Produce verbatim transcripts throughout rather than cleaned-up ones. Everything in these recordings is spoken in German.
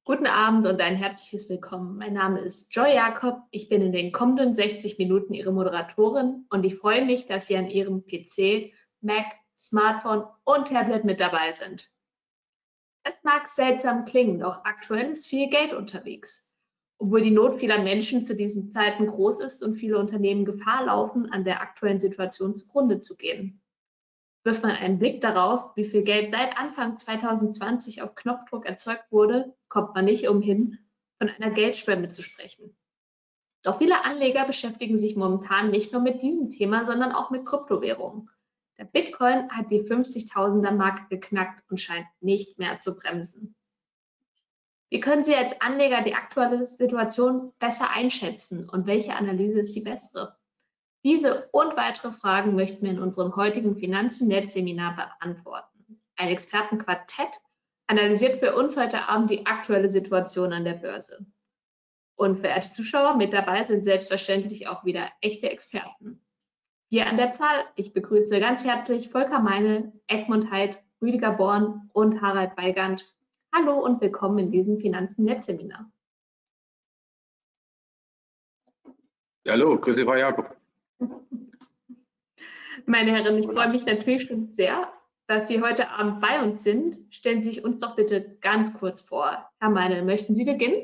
Guten Abend und ein herzliches Willkommen. Mein Name ist Joy Jakob. Ich bin in den kommenden sechzig Minuten Ihre Moderatorin und ich freue mich, dass Sie an Ihrem P C, Mac, Smartphone und Tablet mit dabei sind. Es mag seltsam klingen, doch aktuell ist viel Geld unterwegs. Obwohl die Not vieler Menschen zu diesen Zeiten groß ist und viele Unternehmen Gefahr laufen, an der aktuellen Situation zugrunde zu gehen. Wirft man einen Blick darauf, wie viel Geld seit Anfang zweitausendzwanzig auf Knopfdruck erzeugt wurde, kommt man nicht umhin, von einer Geldschwemme zu sprechen. Doch viele Anleger beschäftigen sich momentan nicht nur mit diesem Thema, sondern auch mit Kryptowährungen. Der Bitcoin hat die fünfzigtausender-Marke geknackt und scheint nicht mehr zu bremsen. Wie können Sie als Anleger die aktuelle Situation besser einschätzen und welche Analyse ist die bessere? Diese und weitere Fragen möchten wir in unserem heutigen Finanzen-Netz-Seminar beantworten. Ein Expertenquartett analysiert für uns heute Abend die aktuelle Situation an der Börse. Und verehrte Zuschauer, mit dabei sind selbstverständlich auch wieder echte Experten. Hier an der Zahl, ich begrüße ganz herzlich Volker Meinl, Egmont Heid, Rüdiger Born und Harald Weigand. Hallo und willkommen in diesem Finanzen-Netz-Seminar. Hallo, grüße Frau Jakob. Meine Herren, ich freue mich natürlich schon sehr, dass Sie heute Abend bei uns sind. Stellen Sie sich uns doch bitte ganz kurz vor. Herr Meinl, möchten Sie beginnen?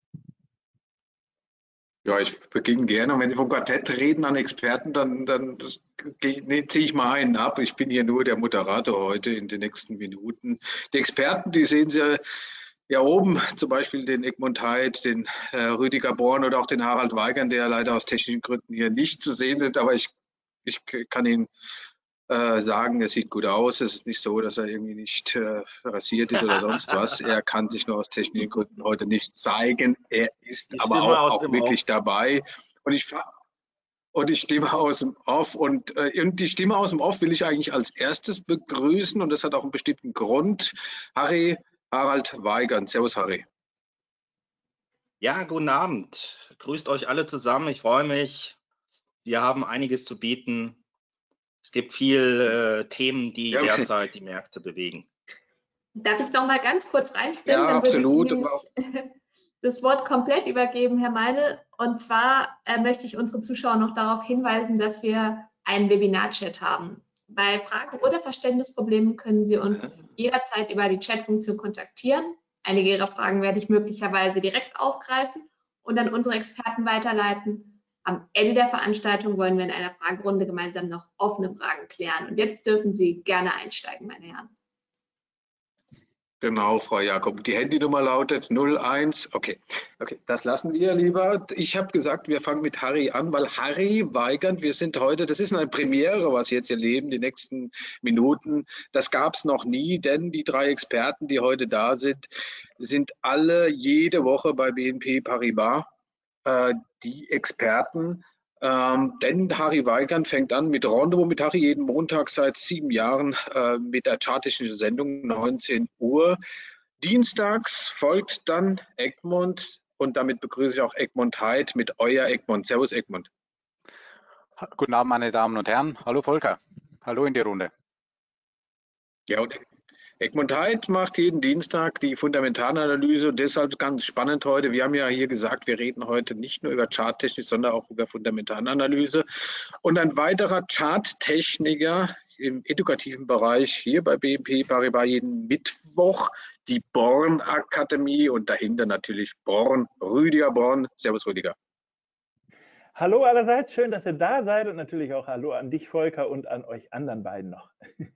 Ja, ich beginne gerne. Und wenn Sie vom Quartett reden an Experten, dann, dann nee, ziehe ich mal einen ab. Ich bin hier nur der Moderator heute in den nächsten Minuten. Die Experten, die sehen Sie ja oben, zum Beispiel den Egmont Heid, den äh, Rüdiger Born oder auch den Harald Weigand, der leider aus technischen Gründen hier nicht zu sehen ist. Aber ich, ich kann Ihnen äh, sagen, er sieht gut aus. Es ist nicht so, dass er irgendwie nicht äh, rasiert ist oder sonst was. Er kann sich nur aus technischen Gründen heute nicht zeigen. Er ist Die aber Stimme auch, aus auch dem wirklich Off. dabei. Und ich und die Stimme aus dem Off. Und, äh, und die Stimme aus dem Off will ich eigentlich als erstes begrüßen. Und das hat auch einen bestimmten Grund. Harry, Harald Weigand. Servus, Harry. Ja, guten Abend. Grüßt euch alle zusammen. Ich freue mich. Wir haben einiges zu bieten. Es gibt viele äh, Themen, die Ja. derzeit die Märkte bewegen. Darf ich noch mal ganz kurz reinspringen? Ja, Dann absolut. würde ich nämlich das Wort komplett übergeben, Herr Meinl. Und zwar äh, möchte ich unsere Zuschauer noch darauf hinweisen, dass wir einen Webinar-Chat haben. Bei Fragen oder Verständnisproblemen können Sie uns jederzeit über die Chat-Funktion kontaktieren. Einige Ihrer Fragen werde ich möglicherweise direkt aufgreifen und an unsere Experten weiterleiten. Am Ende der Veranstaltung wollen wir in einer Fragerunde gemeinsam noch offene Fragen klären. Und jetzt dürfen Sie gerne einsteigen, meine Herren. Genau, Frau Jakob. Die Handynummer lautet null eins. Okay, okay, das lassen wir lieber. Ich habe gesagt, wir fangen mit Harry an, weil Harry Weigand, wir sind heute, das ist eine Premiere, was Sie jetzt erleben, die nächsten Minuten. Das gab es noch nie, denn die drei Experten, die heute da sind, sind alle jede Woche bei B N P Paribas äh, die Experten. Ähm, denn Harry Weigand fängt an mit Rendezvous mit Harry jeden Montag seit sieben Jahren äh, mit der charttechnischen Sendung neunzehn Uhr. Dienstags folgt dann Egmont und damit begrüße ich auch Egmont Heid mit euer Egmont. Servus Egmont. Guten Abend, meine Damen und Herren. Hallo Volker. Hallo in die Runde. Ja, und Egmont Heid macht jeden Dienstag die Fundamentalanalyse und deshalb ganz spannend heute. Wir haben ja hier gesagt, wir reden heute nicht nur über Charttechnik, sondern auch über Fundamentalanalyse. Und ein weiterer Charttechniker im edukativen Bereich hier bei B N P Paribas jeden Mittwoch, die Born Akademie und dahinter natürlich Born, Rüdiger Born. Servus Rüdiger. Hallo allerseits, schön, dass ihr da seid und natürlich auch hallo an dich, Volker, und an euch anderen beiden noch.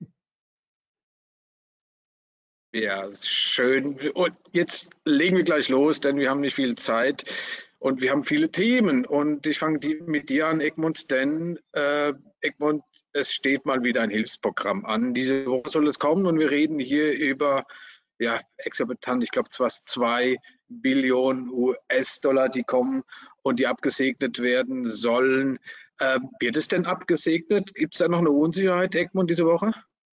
Ja, schön. Und jetzt legen wir gleich los, denn wir haben nicht viel Zeit und wir haben viele Themen. Und ich fange mit dir an, Egmont, denn äh, Egmont, es steht mal wieder ein Hilfsprogramm an. Diese Woche soll es kommen und wir reden hier über, ja, exorbitant, ich glaube, fast zwei Billionen U S-Dollar, die kommen und die abgesegnet werden sollen. Äh, wird es denn abgesegnet? Gibt es da noch eine Unsicherheit, Egmont, diese Woche?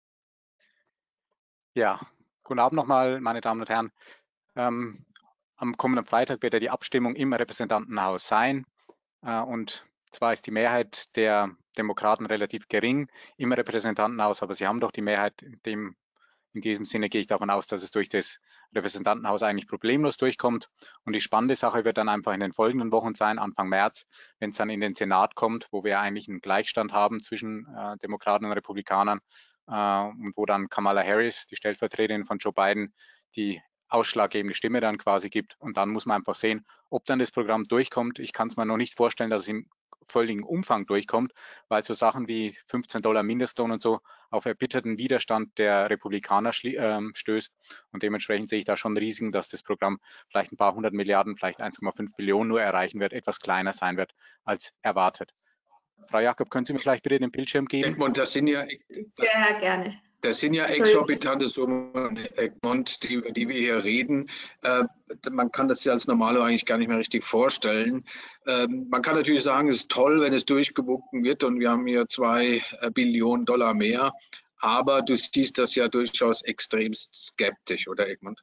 Ja. Guten Abend nochmal, meine Damen und Herren. Ähm, am kommenden Freitag wird ja die Abstimmung im Repräsentantenhaus sein. Äh, und zwar ist die Mehrheit der Demokraten relativ gering im Repräsentantenhaus, aber sie haben doch die Mehrheit. In, dem, in diesem Sinne gehe ich davon aus, dass es durch das Repräsentantenhaus eigentlich problemlos durchkommt. Und die spannende Sache wird dann einfach in den folgenden Wochen sein, Anfang März, wenn es dann in den Senat kommt, wo wir eigentlich einen Gleichstand haben zwischen äh, Demokraten und Republikanern äh, und wo dann Kamala Harris, die Stellvertreterin von Joe Biden, die ausschlaggebende Stimme dann quasi gibt. Und dann muss man einfach sehen, ob dann das Programm durchkommt. Ich kann es mir noch nicht vorstellen, dass es im völligen Umfang durchkommt, weil so Sachen wie fünfzehn Dollar Mindestlohn und so auf erbitterten Widerstand der Republikaner äh, stößt. Und dementsprechend sehe ich da schon Risiken, dass das Programm vielleicht ein paar hundert Milliarden, vielleicht eins Komma fünf Billionen nur erreichen wird, etwas kleiner sein wird als erwartet. Frau Jakob, können Sie mir vielleicht bitte den Bildschirm geben? Egmont, das sind ja, Sehr gerne. Das sind ja exorbitante Summen, Egmont, die, über die wir hier reden. Äh, man kann das ja als Normalo eigentlich gar nicht mehr richtig vorstellen. Ähm, man kann natürlich sagen, es ist toll, wenn es durchgewunken wird und wir haben hier zwei Billionen Dollar mehr. Aber du siehst das ja durchaus extremst skeptisch, oder Egmont?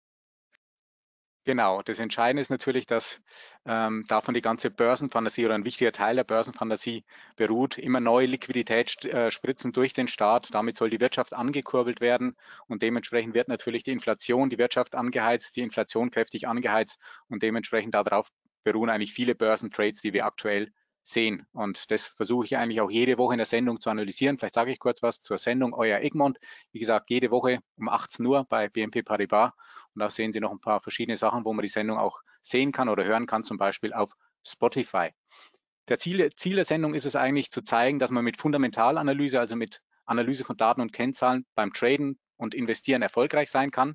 Genau, das Entscheidende ist natürlich, dass ähm, davon die ganze Börsenfantasie oder ein wichtiger Teil der Börsenfantasie beruht. Immer neue Liquidität äh, spritzen durch den Staat. Damit soll die Wirtschaft angekurbelt werden und dementsprechend wird natürlich die Inflation, die Wirtschaft angeheizt, die Inflation kräftig angeheizt und dementsprechend darauf beruhen eigentlich viele Börsentrades, die wir aktuell sehen. Und das versuche ich eigentlich auch jede Woche in der Sendung zu analysieren. Vielleicht sage ich kurz was zur Sendung. Euer Egmont, wie gesagt, jede Woche um achtzehn Uhr bei B N P Paribas. Und da sehen Sie noch ein paar verschiedene Sachen, wo man die Sendung auch sehen kann oder hören kann, zum Beispiel auf Spotify. Der Ziel, Ziel der Sendung ist es eigentlich zu zeigen, dass man mit Fundamentalanalyse, also mit Analyse von Daten und Kennzahlen beim Traden und Investieren erfolgreich sein kann.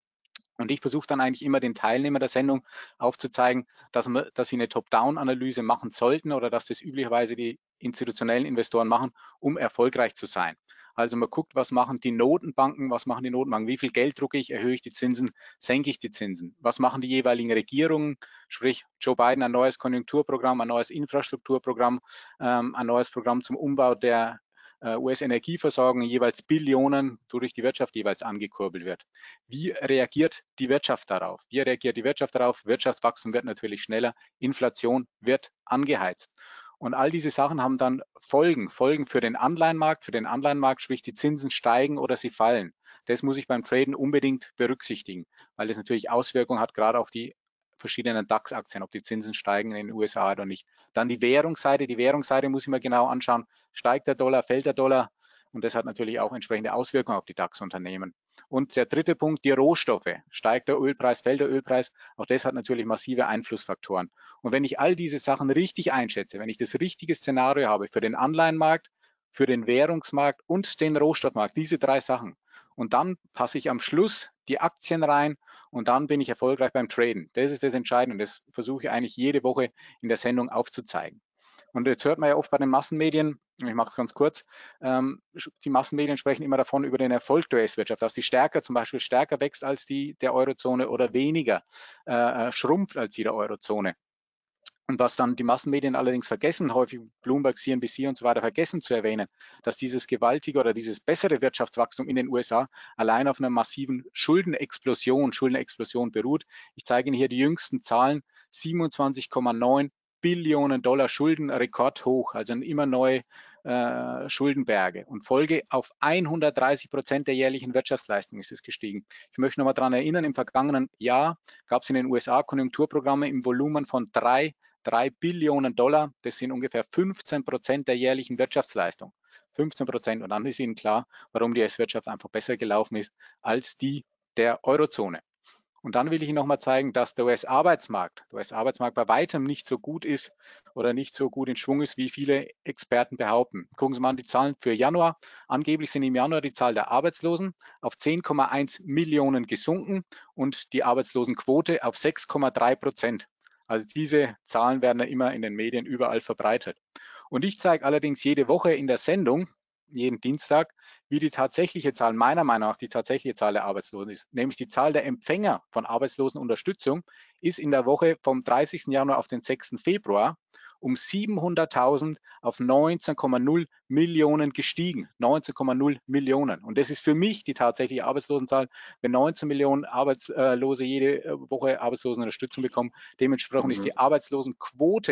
Und ich versuche dann eigentlich immer den Teilnehmern der Sendung aufzuzeigen, dass, man, dass sie eine Top-Down-Analyse machen sollten oder dass das üblicherweise die institutionellen Investoren machen, um erfolgreich zu sein. Also man guckt, was machen die Notenbanken, was machen die Notenbanken, wie viel Geld drucke ich, erhöhe ich die Zinsen, senke ich die Zinsen, was machen die jeweiligen Regierungen, sprich Joe Biden ein neues Konjunkturprogramm, ein neues Infrastrukturprogramm, ähm, ein neues Programm zum Umbau der U S-Energieversorgung, jeweils Billionen durch die Wirtschaft jeweils angekurbelt wird. Wie reagiert die Wirtschaft darauf? Wie reagiert die Wirtschaft darauf? Wirtschaftswachstum wird natürlich schneller, Inflation wird angeheizt. Und all diese Sachen haben dann Folgen, Folgen für den Anleihenmarkt, für den Anleihenmarkt, sprich die Zinsen steigen oder sie fallen. Das muss ich beim Traden unbedingt berücksichtigen, weil das natürlich Auswirkungen hat, gerade auf die verschiedenen DAX-Aktien, ob die Zinsen steigen in den U S A oder nicht. Dann die Währungsseite. Die Währungsseite muss ich mir genau anschauen. Steigt der Dollar, fällt der Dollar? Und das hat natürlich auch entsprechende Auswirkungen auf die DAX-Unternehmen. Und der dritte Punkt, die Rohstoffe. Steigt der Ölpreis, fällt der Ölpreis? Auch das hat natürlich massive Einflussfaktoren. Und wenn ich all diese Sachen richtig einschätze, wenn ich das richtige Szenario habe für den Anleihenmarkt, für den Währungsmarkt und den Rohstoffmarkt, diese drei Sachen, und dann passe ich am Schluss die Aktien rein und dann bin ich erfolgreich beim Traden. Das ist das Entscheidende und das versuche ich eigentlich jede Woche in der Sendung aufzuzeigen. Und jetzt hört man ja oft bei den Massenmedien, ich mache es ganz kurz, ähm, die Massenmedien sprechen immer davon über den Erfolg der U S-Wirtschaft, dass die stärker, zum Beispiel stärker wächst als die der Eurozone oder weniger äh, schrumpft als die der Eurozone. Und was dann die Massenmedien allerdings vergessen, häufig Bloomberg, C N B C und so weiter vergessen zu erwähnen, dass dieses gewaltige oder dieses bessere Wirtschaftswachstum in den U S A allein auf einer massiven Schuldenexplosion, Schuldenexplosion beruht. Ich zeige Ihnen hier die jüngsten Zahlen, siebenundzwanzig Komma neun Billionen Dollar Schulden, rekordhoch, also immer neue äh, Schuldenberge. Und Folge auf hundertdreißig Prozent der jährlichen Wirtschaftsleistung ist es gestiegen. Ich möchte noch mal daran erinnern, im vergangenen Jahr gab es in den U S A Konjunkturprogramme im Volumen von drei drei Billionen Dollar, das sind ungefähr fünfzehn Prozent der jährlichen Wirtschaftsleistung. fünfzehn Prozent. Und dann ist Ihnen klar, warum die U S-Wirtschaft einfach besser gelaufen ist als die der Eurozone. Und dann will ich Ihnen nochmal zeigen, dass der U S-Arbeitsmarkt, der U S-Arbeitsmarkt bei weitem nicht so gut ist oder nicht so gut in Schwung ist, wie viele Experten behaupten. Gucken Sie mal an die Zahlen für Januar. Angeblich sind im Januar die Zahl der Arbeitslosen auf zehn Komma eins Millionen gesunken und die Arbeitslosenquote auf sechs Komma drei Prozent. Also diese Zahlen werden ja immer in den Medien überall verbreitet. Und ich zeige allerdings jede Woche in der Sendung, jeden Dienstag, wie die tatsächliche Zahl, meiner Meinung nach die tatsächliche Zahl der Arbeitslosen ist. Nämlich die Zahl der Empfänger von Arbeitslosenunterstützung ist in der Woche vom dreißigsten Januar auf den sechsten Februar um siebenhunderttausend auf neunzehn Komma null Millionen gestiegen. neunzehn Komma null Millionen. Und das ist für mich die tatsächliche Arbeitslosenzahl. Wenn neunzehn Millionen Arbeitslose jede Woche Arbeitslosenunterstützung bekommen, dementsprechend mhm. ist die Arbeitslosenquote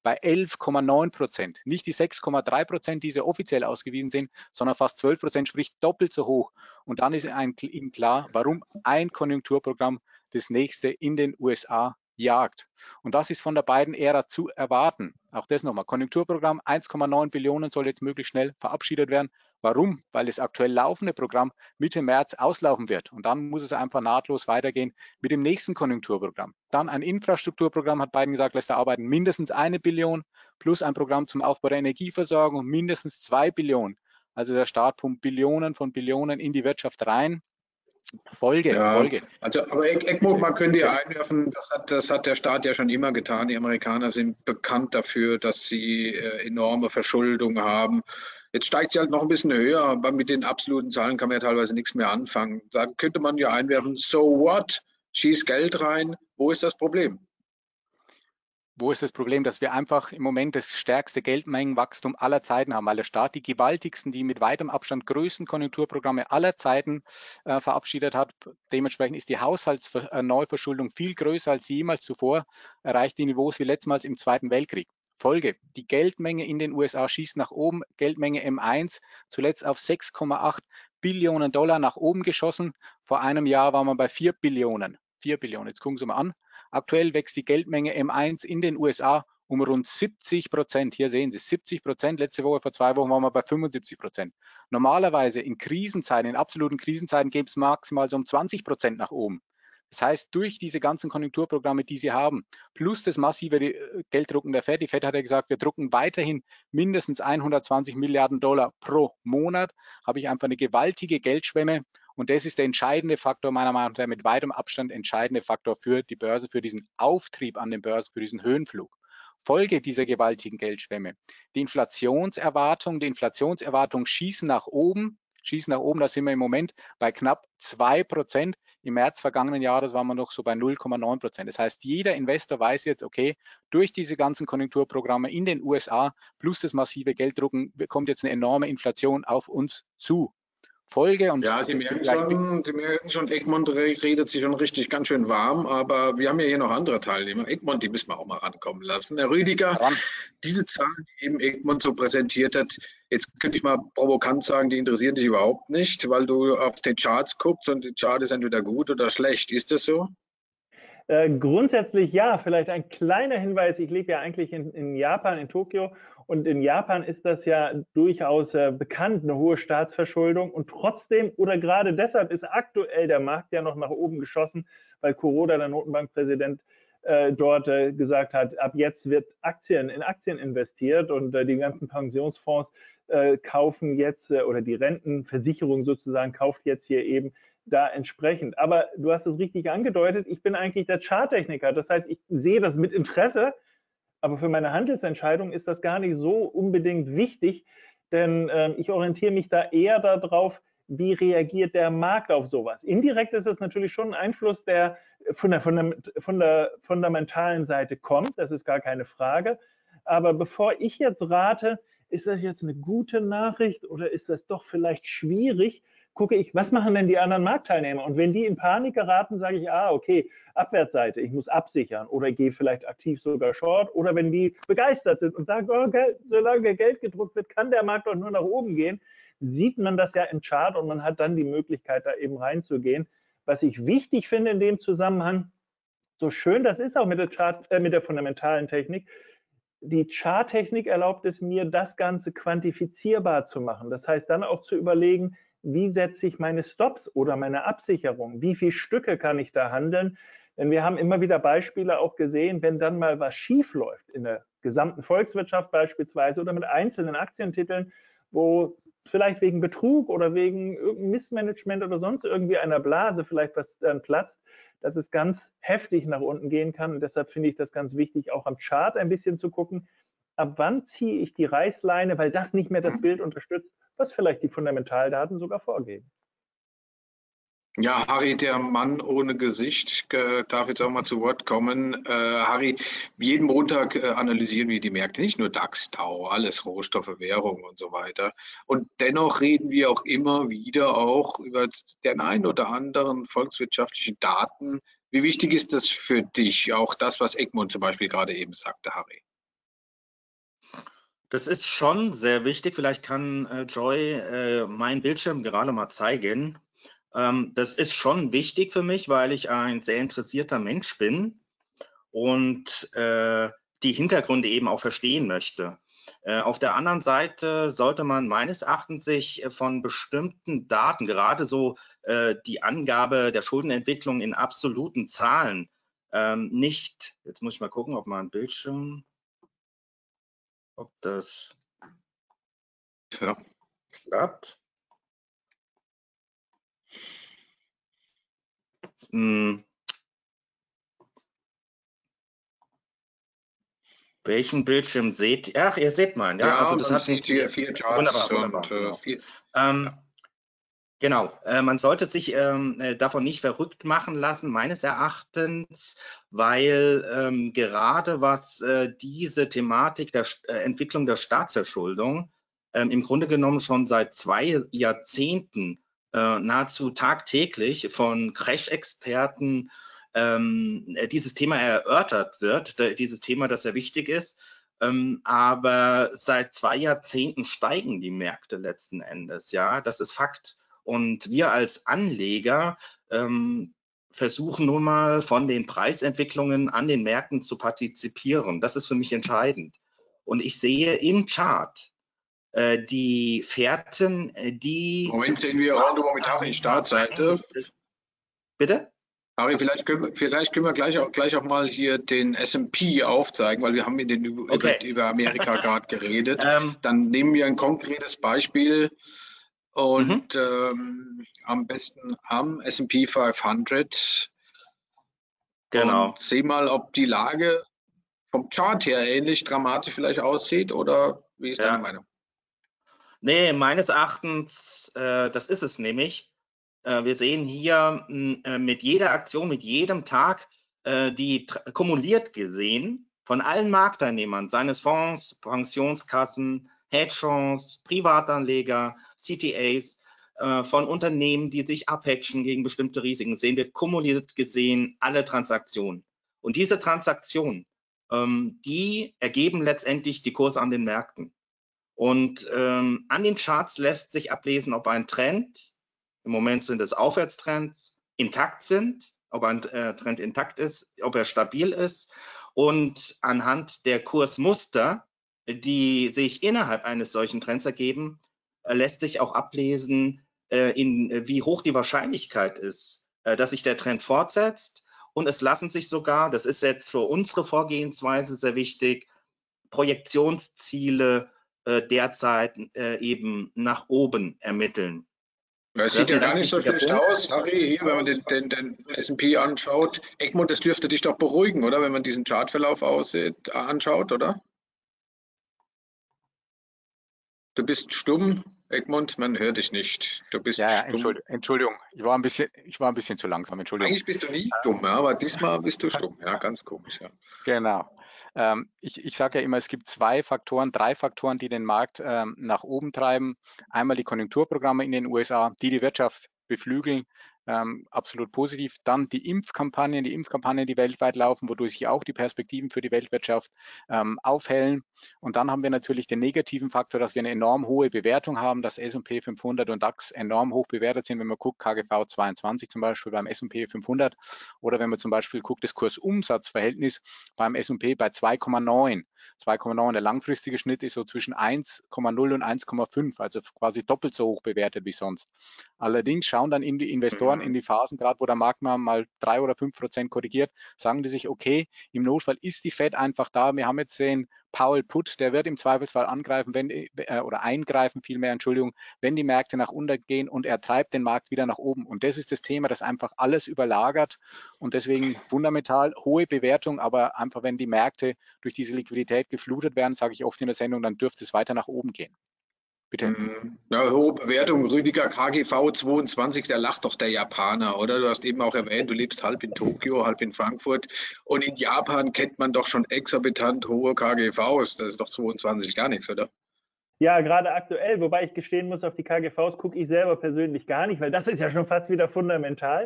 bei elf Komma neun Prozent. Nicht die sechs Komma drei Prozent, die sie offiziell ausgewiesen sind, sondern fast zwölf Prozent, sprich doppelt so hoch. Und dann ist Ihnen klar, warum ein Konjunkturprogramm das nächste in den U S A jagt. Und das ist von der Biden-Ära zu erwarten. Auch das nochmal. Konjunkturprogramm eins Komma neun Billionen soll jetzt möglichst schnell verabschiedet werden. Warum? Weil das aktuell laufende Programm Mitte März auslaufen wird. Und dann muss es einfach nahtlos weitergehen mit dem nächsten Konjunkturprogramm. Dann ein Infrastrukturprogramm, hat Biden gesagt, lässt er arbeiten, mindestens eine Billion plus ein Programm zum Aufbau der Energieversorgung, mindestens zwei Billionen. Also der Staat pumpt Billionen von Billionen in die Wirtschaft rein. Folge, ja, Folge. Also, aber Egmont, man könnte ja einwerfen, das hat, das hat der Staat ja schon immer getan. Die Amerikaner sind bekannt dafür, dass sie äh, enorme Verschuldung haben. Jetzt steigt sie halt noch ein bisschen höher, aber mit den absoluten Zahlen kann man ja teilweise nichts mehr anfangen. Da könnte man ja einwerfen, so what? Schieß Geld rein. Wo ist das Problem? Wo ist das Problem, dass wir einfach im Moment das stärkste Geldmengenwachstum aller Zeiten haben, weil der Staat die gewaltigsten, die mit weitem Abstand größten Konjunkturprogramme aller Zeiten äh, verabschiedet hat. Dementsprechend ist die Haushaltsneuverschuldung viel größer als jemals zuvor, erreicht die Niveaus wie letztmals im Zweiten Weltkrieg. Folge, die Geldmenge in den U S A schießt nach oben, Geldmenge M eins, zuletzt auf sechs Komma acht Billionen Dollar nach oben geschossen. Vor einem Jahr war man bei vier Billionen. vier Billionen, jetzt gucken Sie mal an. Aktuell wächst die Geldmenge M eins in den U S A um rund siebzig Prozent. Hier sehen Sie siebzig Prozent. Letzte Woche, vor zwei Wochen, waren wir bei fünfundsiebzig Prozent. Normalerweise in Krisenzeiten, in absoluten Krisenzeiten, gäbe es maximal so um zwanzig Prozent nach oben. Das heißt, durch diese ganzen Konjunkturprogramme, die Sie haben, plus das massive Gelddrucken der Fed, die Fed hat ja gesagt, wir drucken weiterhin mindestens hundertzwanzig Milliarden Dollar pro Monat, habe ich einfach eine gewaltige Geldschwemme. Und das ist der entscheidende Faktor, meiner Meinung nach, der mit weitem Abstand entscheidende Faktor für die Börse, für diesen Auftrieb an den Börsen, für diesen Höhenflug. Folge dieser gewaltigen Geldschwemme. Die Inflationserwartungen, die Inflationserwartungen schießen nach oben, schießen nach oben, da sind wir im Moment bei knapp zwei Prozent. Im März vergangenen Jahres waren wir noch so bei null Komma neun Prozent. Das heißt, jeder Investor weiß jetzt, okay, durch diese ganzen Konjunkturprogramme in den U S A plus das massive Gelddrucken kommt jetzt eine enorme Inflation auf uns zu. Folge und ja, Sie merken schon, Sie merken schon, Egmont redet sich schon richtig ganz schön warm, aber wir haben ja hier noch andere Teilnehmer. Egmont, die müssen wir auch mal rankommen lassen. Herr Rüdiger, Ran. diese Zahlen, die eben Egmont so präsentiert hat, jetzt könnte ich mal provokant sagen, die interessieren dich überhaupt nicht, weil du auf den Charts guckst und die Chart ist entweder gut oder schlecht. Ist das so? Äh, grundsätzlich ja, vielleicht ein kleiner Hinweis. Ich lebe ja eigentlich in, in Japan, in Tokio. Und in Japan ist das ja durchaus äh, bekannt, eine hohe Staatsverschuldung. Und trotzdem oder gerade deshalb ist aktuell der Markt ja noch nach oben geschossen, weil Kuroda, der Notenbankpräsident, äh, dort äh, gesagt hat, ab jetzt wird Aktien in Aktien investiert und äh, die ganzen Pensionsfonds äh, kaufen jetzt äh, oder die Rentenversicherung sozusagen kauft jetzt hier eben da entsprechend. Aber du hast es richtig angedeutet, ich bin eigentlich der Charttechniker. Das heißt, ich sehe das mit Interesse, aber für meine Handelsentscheidung ist das gar nicht so unbedingt wichtig, denn äh, ich orientiere mich da eher darauf, wie reagiert der Markt auf sowas. Indirekt ist es natürlich schon ein Einfluss, der von der, von der, von der fundamentalen Seite kommt, das ist gar keine Frage. Aber bevor ich jetzt rate, ist das jetzt eine gute Nachricht oder ist das doch vielleicht schwierig, gucke ich, was machen denn die anderen Marktteilnehmer? Und wenn die in Panik geraten, sage ich, ah, okay, Abwärtsseite, ich muss absichern oder gehe vielleicht aktiv sogar short. Oder wenn die begeistert sind und sagen, oh, Geld, solange Geld gedruckt wird, kann der Markt doch nur nach oben gehen, sieht man das ja im Chart und man hat dann die Möglichkeit, da eben reinzugehen. Was ich wichtig finde in dem Zusammenhang, so schön das ist auch mit der, Chart, äh, mit der fundamentalen Technik, die Charttechnik erlaubt es mir, das Ganze quantifizierbar zu machen. Das heißt dann auch zu überlegen, wie setze ich meine Stops oder meine Absicherung? Wie viele Stücke kann ich da handeln? Denn wir haben immer wieder Beispiele auch gesehen, wenn dann mal was schief läuft in der gesamten Volkswirtschaft beispielsweise oder mit einzelnen Aktientiteln, wo vielleicht wegen Betrug oder wegen irgendeinem Missmanagement oder sonst irgendwie einer Blase vielleicht was dann platzt, dass es ganz heftig nach unten gehen kann. Und deshalb finde ich das ganz wichtig, auch am Chart ein bisschen zu gucken, ab wann ziehe ich die Reißleine, weil das nicht mehr das Bild unterstützt, was vielleicht die Fundamentaldaten sogar vorgeben. Ja, Harry, der Mann ohne Gesicht, äh, darf jetzt auch mal zu Wort kommen. Äh, Harry, jeden Montag äh, analysieren wir die Märkte, nicht nur DAX, Dow, alles Rohstoffe, Währung und so weiter. Und dennoch reden wir auch immer wieder auch über den einen oder anderen volkswirtschaftlichen Daten. Wie wichtig ist das für dich, auch das, was Egmont zum Beispiel gerade eben sagte, Harry? Das ist schon sehr wichtig. Vielleicht kann äh, Joy äh, meinen Bildschirm gerade mal zeigen. Ähm, das ist schon wichtig für mich, weil ich ein sehr interessierter Mensch bin und äh, die Hintergründe eben auch verstehen möchte. Äh, auf der anderen Seite sollte man meines Erachtens sich von bestimmten Daten, gerade so äh, die Angabe der Schuldenentwicklung in absoluten Zahlen, ähm, nicht, jetzt muss ich mal gucken, ob mein Bildschirm, ob das Ja. klappt. Hm. Welchen Bildschirm seht ihr? Ach, ihr seht meinen, ja? Ja, Also das man hat sieht hier funktioniert. vier Charts Wunderbar, wunderbar. und äh, Genau. vier, Ähm, ja. Genau, äh, man sollte sich ähm, äh, davon nicht verrückt machen lassen, meines Erachtens, weil ähm, gerade was äh, diese Thematik der St- äh, Entwicklung der Staatsverschuldung ähm, im Grunde genommen schon seit zwei Jahrzehnten äh, nahezu tagtäglich von Crash-Experten ähm, äh, dieses Thema erörtert wird, d- dieses Thema, das sehr wichtig ist. Ähm, aber seit zwei Jahrzehnten steigen die Märkte letzten Endes, ja, das ist Fakt. Und wir als Anleger ähm, versuchen nun mal von den Preisentwicklungen an den Märkten zu partizipieren. Das ist für mich entscheidend. Und ich sehe im Chart äh, die Fährten, äh, die... Moment, sehen wir Rondo mit Harry Startseite. Bitte? Harry, vielleicht können, wir, vielleicht können wir gleich auch, gleich auch mal hier den S und P aufzeigen, weil wir haben in den, über, Okay. über Amerika gerade geredet. Ähm, Dann nehmen wir ein konkretes Beispiel und mhm. ähm, am besten am S und P fünfhundert. Genau. Und seh mal, ob die Lage vom Chart her ähnlich dramatisch vielleicht aussieht oder wie ist Ja. deine Meinung? Nee, meines Erachtens, äh, das ist es nämlich. Äh, wir sehen hier mh, äh, mit jeder Aktion, mit jedem Tag, äh, die kumuliert gesehen von allen Marktteilnehmern, seines Fonds, Pensionskassen, Hedgefonds, Privatanleger, C T As, äh, von Unternehmen, die sich abhatchen gegen bestimmte Risiken, sehen wir kumuliert gesehen alle Transaktionen. Und diese Transaktionen, ähm, die ergeben letztendlich die Kurse an den Märkten. Und ähm, an den Charts lässt sich ablesen, ob ein Trend, im Moment sind es Aufwärtstrends, intakt sind, ob ein äh, Trend intakt ist, ob er stabil ist. Und anhand der Kursmuster, die sich innerhalb eines solchen Trends ergeben, äh, lässt sich auch ablesen, äh, in, äh, wie hoch die Wahrscheinlichkeit ist, äh, dass sich der Trend fortsetzt. Und es lassen sich sogar, das ist jetzt für unsere Vorgehensweise sehr wichtig, Projektionsziele äh, derzeit äh, eben nach oben ermitteln. Das sieht ja gar nicht so schlecht aus, Harry, hier, wenn man den, den, den S und P anschaut. Egmont, das dürfte dich doch beruhigen, oder? Wenn man diesen Chartverlauf aussieht, anschaut, oder? Du bist stumm, Egmont, man hört dich nicht. Du bist Ja, ja, stumm. Entschuldigung, Entschuldigung, ich war ein bisschen, ich war ein bisschen zu langsam, Entschuldigung. Eigentlich bist du nie dumm, ja, aber diesmal bist du stumm. Ja, ganz komisch, ja. Genau. Ähm, ich ich sage ja immer, es gibt zwei Faktoren, drei Faktoren, die den Markt ähm, nach oben treiben. Einmal die Konjunkturprogramme in den U S A, die die Wirtschaft beflügeln, ähm, absolut positiv. Dann die Impfkampagnen, die Impfkampagnen, die weltweit laufen, wodurch sich auch die Perspektiven für die Weltwirtschaft ähm, aufhellen. Und dann haben wir natürlich den negativen Faktor, dass wir eine enorm hohe Bewertung haben, dass S und P fünfhundert und DAX enorm hoch bewertet sind. Wenn man guckt, K G V zweiundzwanzig zum Beispiel beim S und P fünfhundert oder wenn man zum Beispiel guckt, das Kursumsatzverhältnis beim S und P bei zwei Komma neun. zwei Komma neun, der langfristige Schnitt ist so zwischen eins Komma null und eins Komma fünf, also quasi doppelt so hoch bewertet wie sonst. Allerdings schauen dann in die Investoren in die Phasen, gerade wo der Markt mal, mal drei oder fünf Prozent korrigiert, sagen die sich, okay, im Notfall ist die Fed einfach da. Wir haben jetzt den Powell Put, der wird im Zweifelsfall angreifen, wenn, äh, oder eingreifen, vielmehr, Entschuldigung, wenn die Märkte nach unten gehen und er treibt den Markt wieder nach oben. Und das ist das Thema, das einfach alles überlagert und deswegen fundamental hohe Bewertung, aber einfach, wenn die Märkte durch diese Liquidität geflutet werden, sage ich oft in der Sendung, dann dürfte es weiter nach oben gehen. Bitte. Ja, hohe Bewertung, Rüdiger, K G V zweiundzwanzig, da lacht doch der Japaner, oder? Du hast eben auch erwähnt, du lebst halb in Tokio, halb in Frankfurt und in Japan kennt man doch schon exorbitant hohe K G Vs, das ist doch zweiundzwanzig gar nichts, oder? Ja, gerade aktuell, wobei ich gestehen muss, auf die K G Vs gucke ich selber persönlich gar nicht, weil das ist ja schon fast wieder fundamental.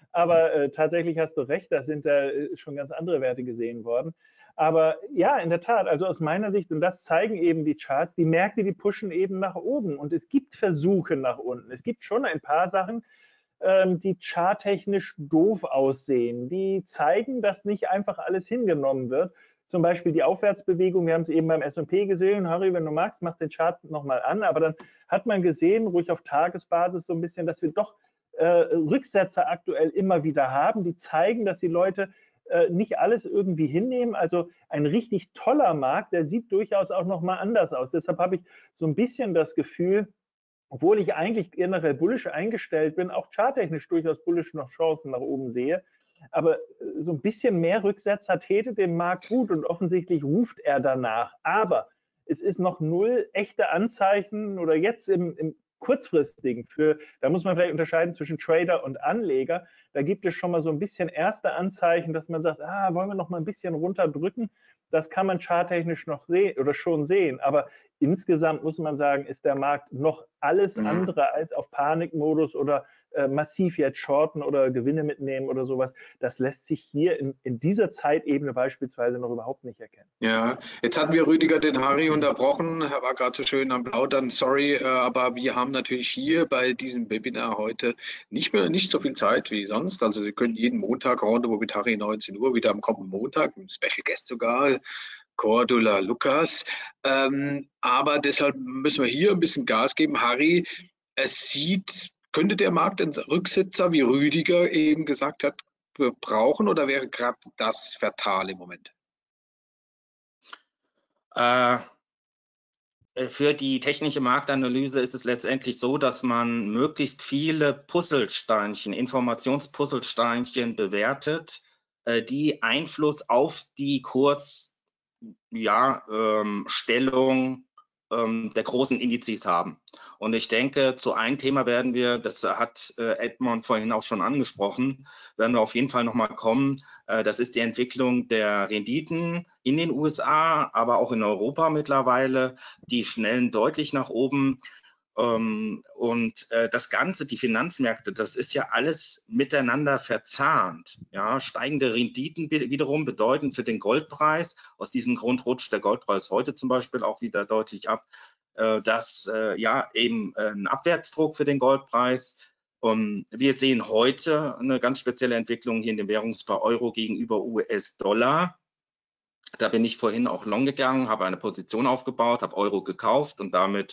Aber äh, tatsächlich hast du recht, da sind da äh, schon ganz andere Werte gesehen worden. Aber ja, in der Tat, also aus meiner Sicht, und das zeigen eben die Charts, die Märkte, die pushen eben nach oben. Und es gibt Versuche nach unten. Es gibt schon ein paar Sachen, ähm, die charttechnisch doof aussehen. Die zeigen, dass nicht einfach alles hingenommen wird. Zum Beispiel die Aufwärtsbewegung, wir haben es eben beim S und P gesehen. Harry, wenn du magst, machst den Chart nochmal an. Aber dann hat man gesehen, ruhig auf Tagesbasis so ein bisschen, dass wir doch äh, Rücksetzer aktuell immer wieder haben, die zeigen, dass die Leute äh, nicht alles irgendwie hinnehmen. Also ein richtig toller Markt, der sieht durchaus auch nochmal anders aus. Deshalb habe ich so ein bisschen das Gefühl, obwohl ich eigentlich generell bullisch eingestellt bin, auch charttechnisch durchaus bullisch noch Chancen nach oben sehe. Aber so ein bisschen mehr Rücksetzer täte dem Markt gut und offensichtlich ruft er danach. Aber es ist noch null echte Anzeichen oder jetzt im, im kurzfristigen für, da muss man vielleicht unterscheiden zwischen Trader und Anleger. Da gibt es schon mal so ein bisschen erste Anzeichen, dass man sagt, ah, wollen wir noch mal ein bisschen runterdrücken. Das kann man charttechnisch noch sehen oder schon sehen. Aber insgesamt muss man sagen, ist der Markt noch alles andere als auf Panikmodus oder äh, massiv jetzt shorten oder Gewinne mitnehmen oder sowas. Das lässt sich hier in, in dieser Zeitebene beispielsweise noch überhaupt nicht erkennen. Ja, jetzt hatten wir Rüdiger den Harry unterbrochen. Er war gerade so schön am Plaudern. Sorry, äh, aber wir haben natürlich hier bei diesem Webinar heute nicht mehr nicht so viel Zeit wie sonst. Also Sie können jeden Montag Rendezvous mit Harry neunzehn Uhr wieder am kommenden Montag, ein Special Guest sogar. Cordula Lukas. Ähm, aber deshalb müssen wir hier ein bisschen Gas geben. Harry, es sieht, könnte der Markt einen Rücksetzer, wie Rüdiger eben gesagt hat, brauchen oder wäre gerade das fatal im Moment? Äh, für die technische Marktanalyse ist es letztendlich so, dass man möglichst viele Puzzlesteinchen, Informationspuzzlesteinchen bewertet, äh, die Einfluss auf die Kurs ja, ähm, Stellung ähm, der großen Indizes haben. Und ich denke, zu einem Thema werden wir, das hat äh, Edmond vorhin auch schon angesprochen, werden wir auf jeden Fall nochmal kommen. Äh, das ist die Entwicklung der Renditen in den U S A, aber auch in Europa mittlerweile. Die schnellen deutlich nach oben. Und das Ganze, die Finanzmärkte, das ist ja alles miteinander verzahnt. Ja, steigende Renditen wiederum bedeuten für den Goldpreis, aus diesem Grund rutscht der Goldpreis heute zum Beispiel auch wieder deutlich ab, dass ja eben ein Abwärtsdruck für den Goldpreis. Und wir sehen heute eine ganz spezielle Entwicklung hier in dem Währungspaar Euro gegenüber U S-Dollar. Da bin ich vorhin auch long gegangen, habe eine Position aufgebaut, habe Euro gekauft und damit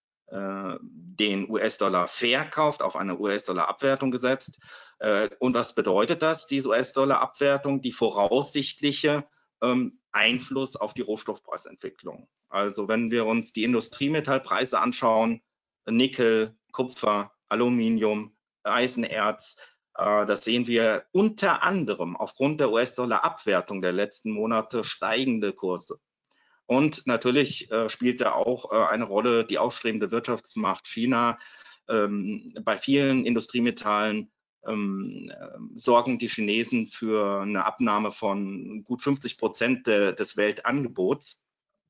den U S-Dollar verkauft, auf eine U S-Dollar-Abwertung gesetzt. Und was bedeutet das, diese U S-Dollar-Abwertung? Die voraussichtliche ähm, Einfluss auf die Rohstoffpreisentwicklung. Also wenn wir uns die Industriemetallpreise anschauen, Nickel, Kupfer, Aluminium, Eisenerz, äh, das sehen wir unter anderem aufgrund der U S-Dollar-Abwertung der letzten Monate steigende Kurse. Und natürlich äh, spielt da auch äh, eine Rolle die aufstrebende Wirtschaftsmacht China. Ähm, bei vielen Industriemetallen ähm, äh, sorgen die Chinesen für eine Abnahme von gut fünfzig Prozent de, des Weltangebots.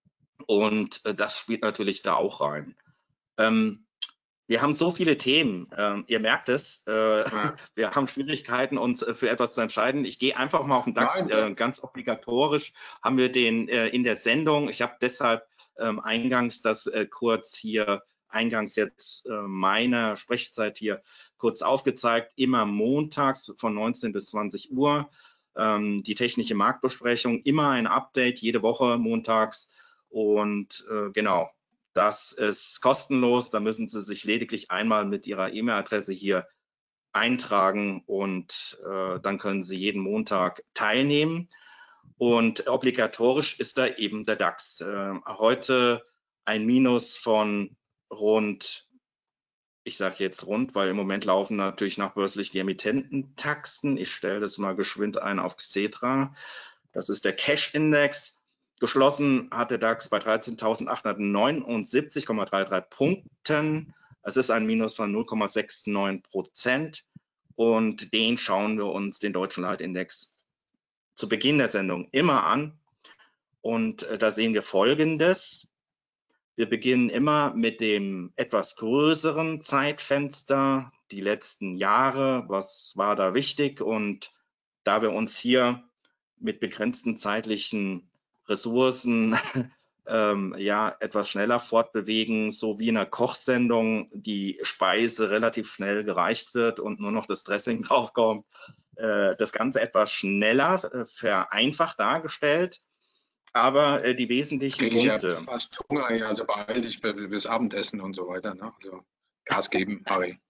Und äh, das spielt natürlich da auch rein. Ähm, Wir haben so viele Themen, ähm, ihr merkt es, äh, ja. Wir haben Schwierigkeiten, uns äh, für etwas zu entscheiden. Ich gehe einfach mal auf den DAX, äh, ganz obligatorisch haben wir den äh, in der Sendung. Ich habe deshalb ähm, eingangs das äh, kurz hier, eingangs jetzt äh, meine Sprechzeit hier kurz aufgezeigt, immer montags von neunzehn bis zwanzig Uhr. Ähm, die technische Marktbesprechung, immer ein Update, jede Woche montags und äh, genau. Das ist kostenlos, da müssen Sie sich lediglich einmal mit Ihrer E-Mail-Adresse hier eintragen und äh, dann können Sie jeden Montag teilnehmen. Und obligatorisch ist da eben der DAX. Äh, heute ein Minus von rund, ich sage jetzt rund, weil im Moment laufen natürlich nachbörslich die Emittententaxen. Ich stelle das mal geschwind ein auf Xetra. Das ist der Cash-Index. Geschlossen hat der DAX bei dreizehntausendachthundertneunundsiebzig Komma dreiunddreißig Punkten. Es ist ein Minus von null Komma neunundsechzig Prozent. Und den schauen wir uns, den deutschen Leitindex, zu Beginn der Sendung immer an. Und äh, da sehen wir Folgendes. Wir beginnen immer mit dem etwas größeren Zeitfenster. die letzten Jahre, was war da wichtig, und da wir uns hier mit begrenzten zeitlichen Ressourcen ähm, ja, etwas schneller fortbewegen, so wie in einer Kochsendung die Speise relativ schnell gereicht wird und nur noch das Dressing draufkommt, äh, das Ganze etwas schneller, äh, vereinfacht dargestellt, aber äh, die wesentlichen Ich Punkte. habe fast Hunger, ja, also beeil dich bis Abendessen und so weiter. Ne? Also Gas geben, Harry.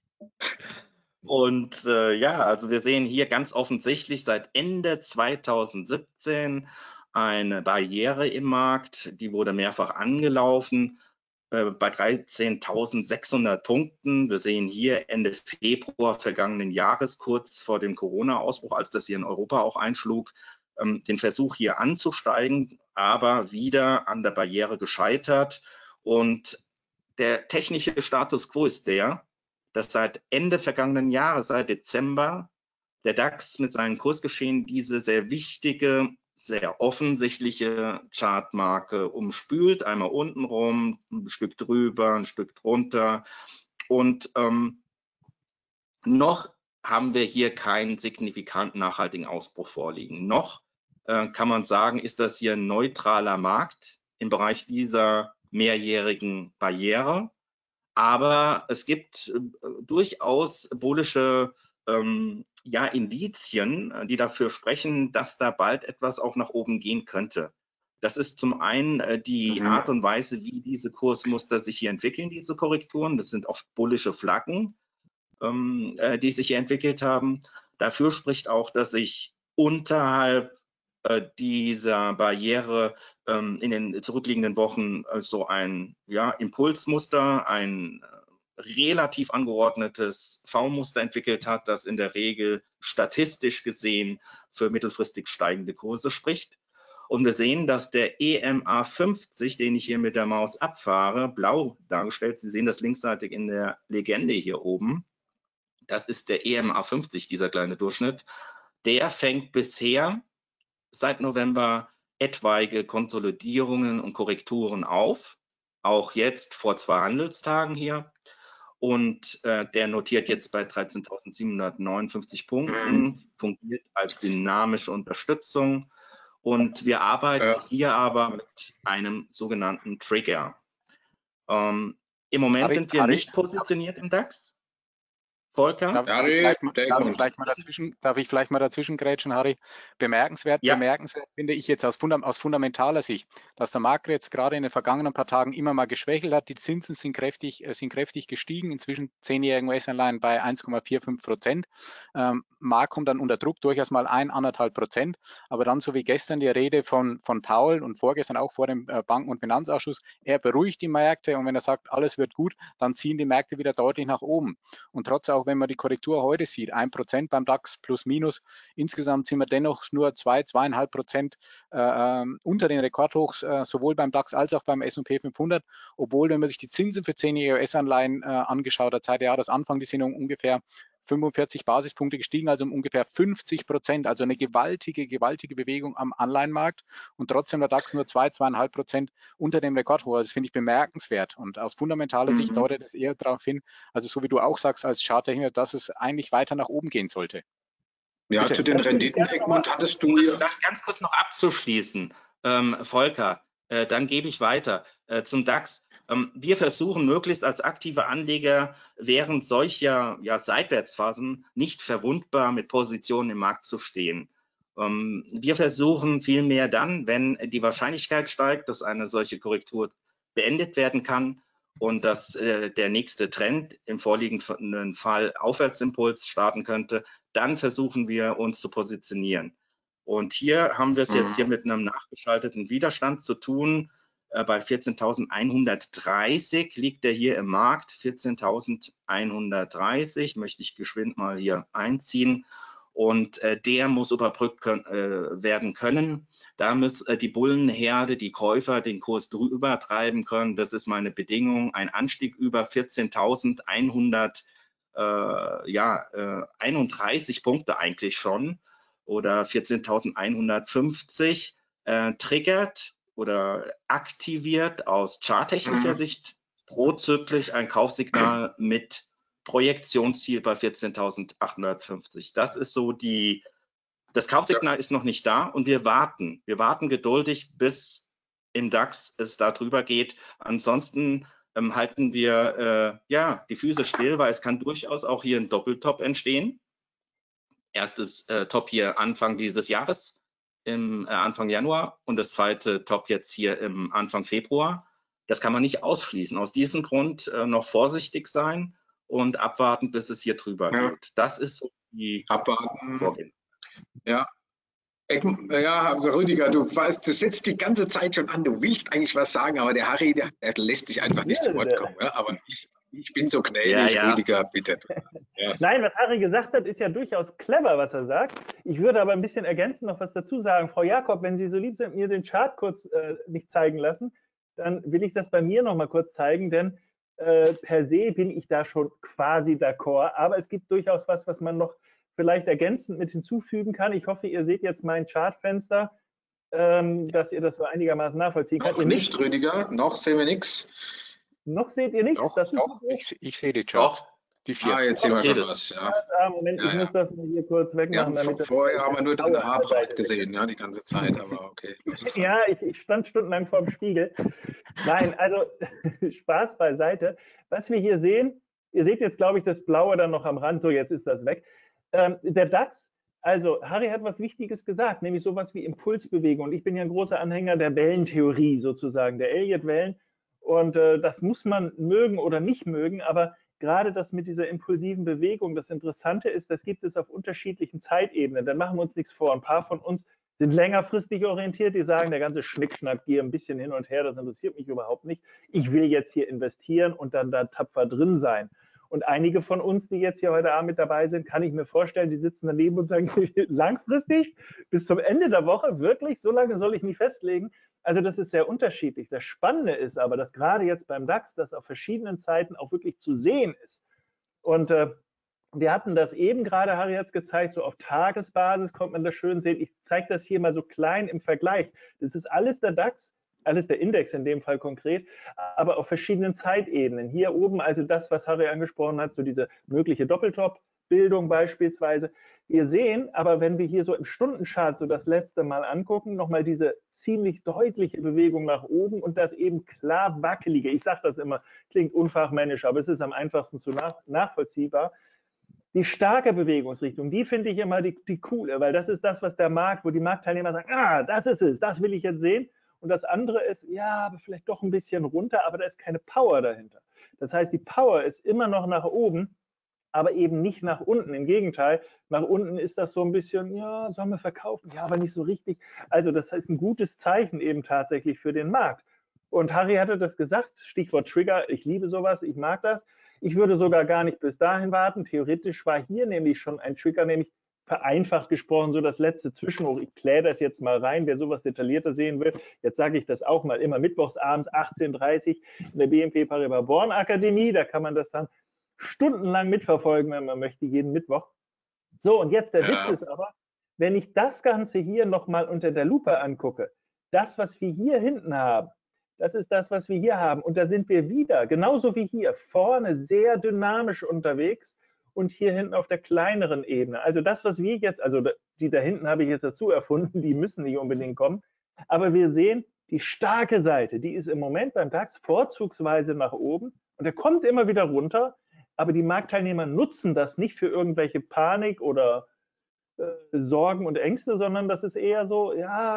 Und äh, ja, also wir sehen hier ganz offensichtlich seit Ende zweitausendsiebzehn eine Barriere im Markt, die wurde mehrfach angelaufen äh, bei dreizehntausendsechshundert Punkten. Wir sehen hier Ende Februar vergangenen Jahres, kurz vor dem Corona-Ausbruch, als das hier in Europa auch einschlug, ähm, den Versuch hier anzusteigen, aber wieder an der Barriere gescheitert. Und der technische Status quo ist der, dass seit Ende vergangenen Jahres, seit Dezember, der DAX mit seinen Kursgeschehen diese sehr wichtige, sehr offensichtliche Chartmarke umspült, einmal unten rum, ein Stück drüber, ein Stück drunter. Und ähm, noch haben wir hier keinen signifikanten nachhaltigen Ausbruch vorliegen. Noch äh, kann man sagen, ist das hier ein neutraler Markt im Bereich dieser mehrjährigen Barriere. Aber es gibt äh, durchaus bullische ähm, ja, Indizien, die dafür sprechen, dass da bald etwas auch nach oben gehen könnte. Das ist zum einen äh, die Mhm. Art und Weise, wie diese Kursmuster sich hier entwickeln, diese Korrekturen. Das sind oft bullische Flaggen, ähm, äh, die sich hier entwickelt haben. Dafür spricht auch, dass sich unterhalb äh, dieser Barriere ähm, in den zurückliegenden Wochen äh, so ein ja, Impulsmuster, ein äh, relativ angeordnetes V-Muster entwickelt hat, das in der Regel statistisch gesehen für mittelfristig steigende Kurse spricht. Und wir sehen, dass der E M A fünfzig, den ich hier mit der Maus abfahre, blau dargestellt, Sie sehen das linksseitig in der Legende hier oben, das ist der E M A fünfzig, dieser kleine Durchschnitt, der fängt bisher seit November etwaige Konsolidierungen und Korrekturen auf, auch jetzt vor zwei Handelstagen hier. Und äh, der notiert jetzt bei dreizehntausendsiebenhundertneunundfünfzig Punkten, fungiert als dynamische Unterstützung. Und wir arbeiten Ja. hier aber mit einem sogenannten Trigger. Ähm, Im Moment Harry, sind wir Harry, nicht positioniert im DAX. Volker? Darf, darf, ich Harry, vielleicht mal, der darf, ich kommt. vielleicht mal dazwischen, darf ich vielleicht mal dazwischen grätschen, Harry? Bemerkenswert, Ja. bemerkenswert finde ich jetzt aus, funda aus fundamentaler Sicht, dass der Markt jetzt gerade in den vergangenen paar Tagen immer mal geschwächelt hat. Die Zinsen sind kräftig, äh, sind kräftig gestiegen, inzwischen zehnjährigen U S-Anleihen bei eins Komma fünfundvierzig Prozent. Ähm, Markt kommt dann unter Druck, durchaus mal ein, anderthalb Prozent. Aber dann, so wie gestern die Rede von, von Paul und vorgestern auch vor dem äh, Banken- und Finanzausschuss, er beruhigt die Märkte, und wenn er sagt, alles wird gut, dann ziehen die Märkte wieder deutlich nach oben. Und trotz, auch wenn man die Korrektur heute sieht, ein Prozent beim DAX plus minus, insgesamt sind wir dennoch nur zwei, zweieinhalb Prozent äh, unter den Rekordhochs, äh, sowohl beim DAX als auch beim S und P fünfhundert, obwohl, wenn man sich die Zinsen für zehnjährige U S-Anleihen äh, angeschaut hat, seit Jahresanfang, die sind um ungefähr fünfundvierzig Basispunkte gestiegen, also um ungefähr fünfzig Prozent, also eine gewaltige, gewaltige Bewegung am Anleihenmarkt, und trotzdem der DAX nur zwei, zweieinhalb Prozent unter dem Rekordhoch. Das finde ich bemerkenswert, und aus fundamentaler Mhm. Sicht deutet es eher darauf hin, also so wie du auch sagst als Charttechniker, dass es eigentlich weiter nach oben gehen sollte. Ja, Bitte. zu den Renditen, Egmont, hattest du hier. Vielleicht ganz kurz noch abzuschließen, ähm, Volker, äh, dann gebe ich weiter äh, zum DAX. Ähm, wir versuchen möglichst als aktive Anleger während solcher ja, Seitwärtsphasen nicht verwundbar mit Positionen im Markt zu stehen. Ähm, wir versuchen vielmehr dann, wenn die Wahrscheinlichkeit steigt, dass eine solche Korrektur beendet werden kann und dass äh, der nächste Trend im vorliegenden Fall Aufwärtsimpuls starten könnte, dann versuchen wir uns zu positionieren. Und hier haben wir es Mhm. jetzt hier mit einem nachgeschalteten Widerstand zu tun. Äh, bei vierzehntausendeinhundertdreißig liegt der hier im Markt. vierzehntausendeinhundertdreißig möchte ich geschwind mal hier einziehen. Und äh, der muss überbrückt können, äh, werden können. Da muss äh, die Bullenherde, die Käufer, den Kurs drüber treiben können. Das ist meine Bedingung. Ein Anstieg über vierzehntausendeinhundert Äh, ja, äh, einunddreißig Punkte eigentlich schon oder vierzehntausendeinhundertfünfzig äh, triggert oder aktiviert aus charttechnischer Mhm. Sicht prozyklisch ein Kaufsignal mit Projektionsziel bei vierzehntausendachthundertfünfzig. Das ist so die, das Kaufsignal ja. ist noch nicht da und wir warten. Wir warten geduldig, bis im DAX es da drüber geht. Ansonsten ähm, halten wir äh, ja die Füße still, weil es kann durchaus auch hier ein Doppeltop entstehen. Erstes äh, Top hier Anfang dieses Jahres, im äh, Anfang Januar, und das zweite Top jetzt hier im Anfang Februar. Das kann man nicht ausschließen. Aus diesem Grund äh, noch vorsichtig sein und abwarten, bis es hier drüber ja. geht. Das ist so die abwarten. Vorgehen. Ja. Ja, Rüdiger, du weißt, du sitzt die ganze Zeit schon an, du willst eigentlich was sagen, aber der Harry, der, der lässt dich einfach nicht ja, zu Wort kommen. Ja? Aber ich, ich bin so gnädig, ja, ja. Rüdiger, bitte. Yes. Nein, was Harry gesagt hat, ist ja durchaus clever, was er sagt. Ich würde aber ein bisschen ergänzend noch was dazu sagen. Frau Jakob, wenn Sie so lieb sind, mir den Chart kurz äh, nicht zeigen lassen, dann will ich das bei mir noch mal kurz zeigen, denn äh, per se bin ich da schon quasi d'accord. Aber es gibt durchaus was, was man noch vielleicht ergänzend mit hinzufügen kann. Ich hoffe, ihr seht jetzt mein Chartfenster, ähm, dass ihr das so einigermaßen nachvollziehen könnt. Noch nicht, Rüdiger, noch sehen wir nichts. Noch seht ihr nichts? Doch, das ist doch. Ich, ich sehe die Charts. Die vier. Ah, jetzt sehen wir schon was. Ja. Ah, Moment, ja, ich ja. muss das mal hier kurz wegmachen. Ja, damit vorher haben wir nur deine Haarpracht gesehen, ja, die ganze Zeit, aber okay. Ja, ich, ich stand stundenlang vor dem Spiegel. Nein, also Spaß beiseite. Was wir hier sehen, ihr seht jetzt, glaube ich, das Blaue dann noch am Rand, so jetzt ist das weg. Ähm, der DAX, also Harry hat was Wichtiges gesagt, nämlich sowas wie Impulsbewegung. Und ich bin ja ein großer Anhänger der Wellentheorie sozusagen, der Elliott-Wellen. Und äh, das muss man mögen oder nicht mögen, aber gerade das mit dieser impulsiven Bewegung, das Interessante ist, das gibt es auf unterschiedlichen Zeitebenen. Dann machen wir uns nichts vor. Ein paar von uns sind längerfristig orientiert, die sagen, der ganze Schnickschnack hier ein bisschen hin und her, das interessiert mich überhaupt nicht. Ich will jetzt hier investieren und dann da tapfer drin sein. Und einige von uns, die jetzt hier heute Abend mit dabei sind, kann ich mir vorstellen, die sitzen daneben und sagen, langfristig, bis zum Ende der Woche, wirklich, so lange soll ich nicht festlegen. Also das ist sehr unterschiedlich. Das Spannende ist aber, dass gerade jetzt beim DAX das auf verschiedenen Zeiten auch wirklich zu sehen ist. Und äh, wir hatten das eben gerade, Harry hat es gezeigt, so auf Tagesbasis konnte man das schön sehen. Ich zeige das hier mal so klein im Vergleich. Das ist alles der DAX, alles der Index in dem Fall konkret, aber auf verschiedenen Zeitebenen. Hier oben also das, was Harry angesprochen hat, so diese mögliche Doppeltop-Bildung beispielsweise. Wir sehen aber, wenn wir hier so im Stundenchart so das letzte Mal angucken, nochmal diese ziemlich deutliche Bewegung nach oben und das eben klar wackelige. Ich sage das immer, klingt unfachmännisch, aber es ist am einfachsten zu nach, nachvollziehbar. Die starke Bewegungsrichtung, die finde ich immer die, die coole, weil das ist das, was der Markt, wo die Marktteilnehmer sagen, ah, das ist es, das will ich jetzt sehen. Und das andere ist, ja, aber vielleicht doch ein bisschen runter, aber da ist keine Power dahinter. Das heißt, die Power ist immer noch nach oben, aber eben nicht nach unten. Im Gegenteil, nach unten ist das so ein bisschen, ja, sollen wir verkaufen? Ja, aber nicht so richtig. Also das ist ein gutes Zeichen eben tatsächlich für den Markt. Und Harry hatte das gesagt, Stichwort Trigger, ich liebe sowas, ich mag das. Ich würde sogar gar nicht bis dahin warten. Theoretisch war hier nämlich schon ein Trigger, nämlich vereinfacht gesprochen, so das letzte Zwischenhoch. Ich kläre das jetzt mal rein, wer sowas detaillierter sehen will. Jetzt sage ich das auch mal immer mittwochs abends achtzehn Uhr dreißig in der B N P Paribas Born Akademie. Da kann man das dann stundenlang mitverfolgen, wenn man möchte, jeden Mittwoch. So, und jetzt der ja. Witz ist aber, wenn ich das Ganze hier nochmal unter der Lupe angucke, das, was wir hier hinten haben, das ist das, was wir hier haben. Und da sind wir wieder, genauso wie hier, vorne sehr dynamisch unterwegs und hier hinten auf der kleineren Ebene. Also das, was wir jetzt, also die da hinten habe ich jetzt dazu erfunden, die müssen nicht unbedingt kommen. Aber wir sehen, die starke Seite, die ist im Moment beim DAX vorzugsweise nach oben und der kommt immer wieder runter. Aber die Marktteilnehmer nutzen das nicht für irgendwelche Panik oder äh, Sorgen und Ängste, sondern das ist eher so,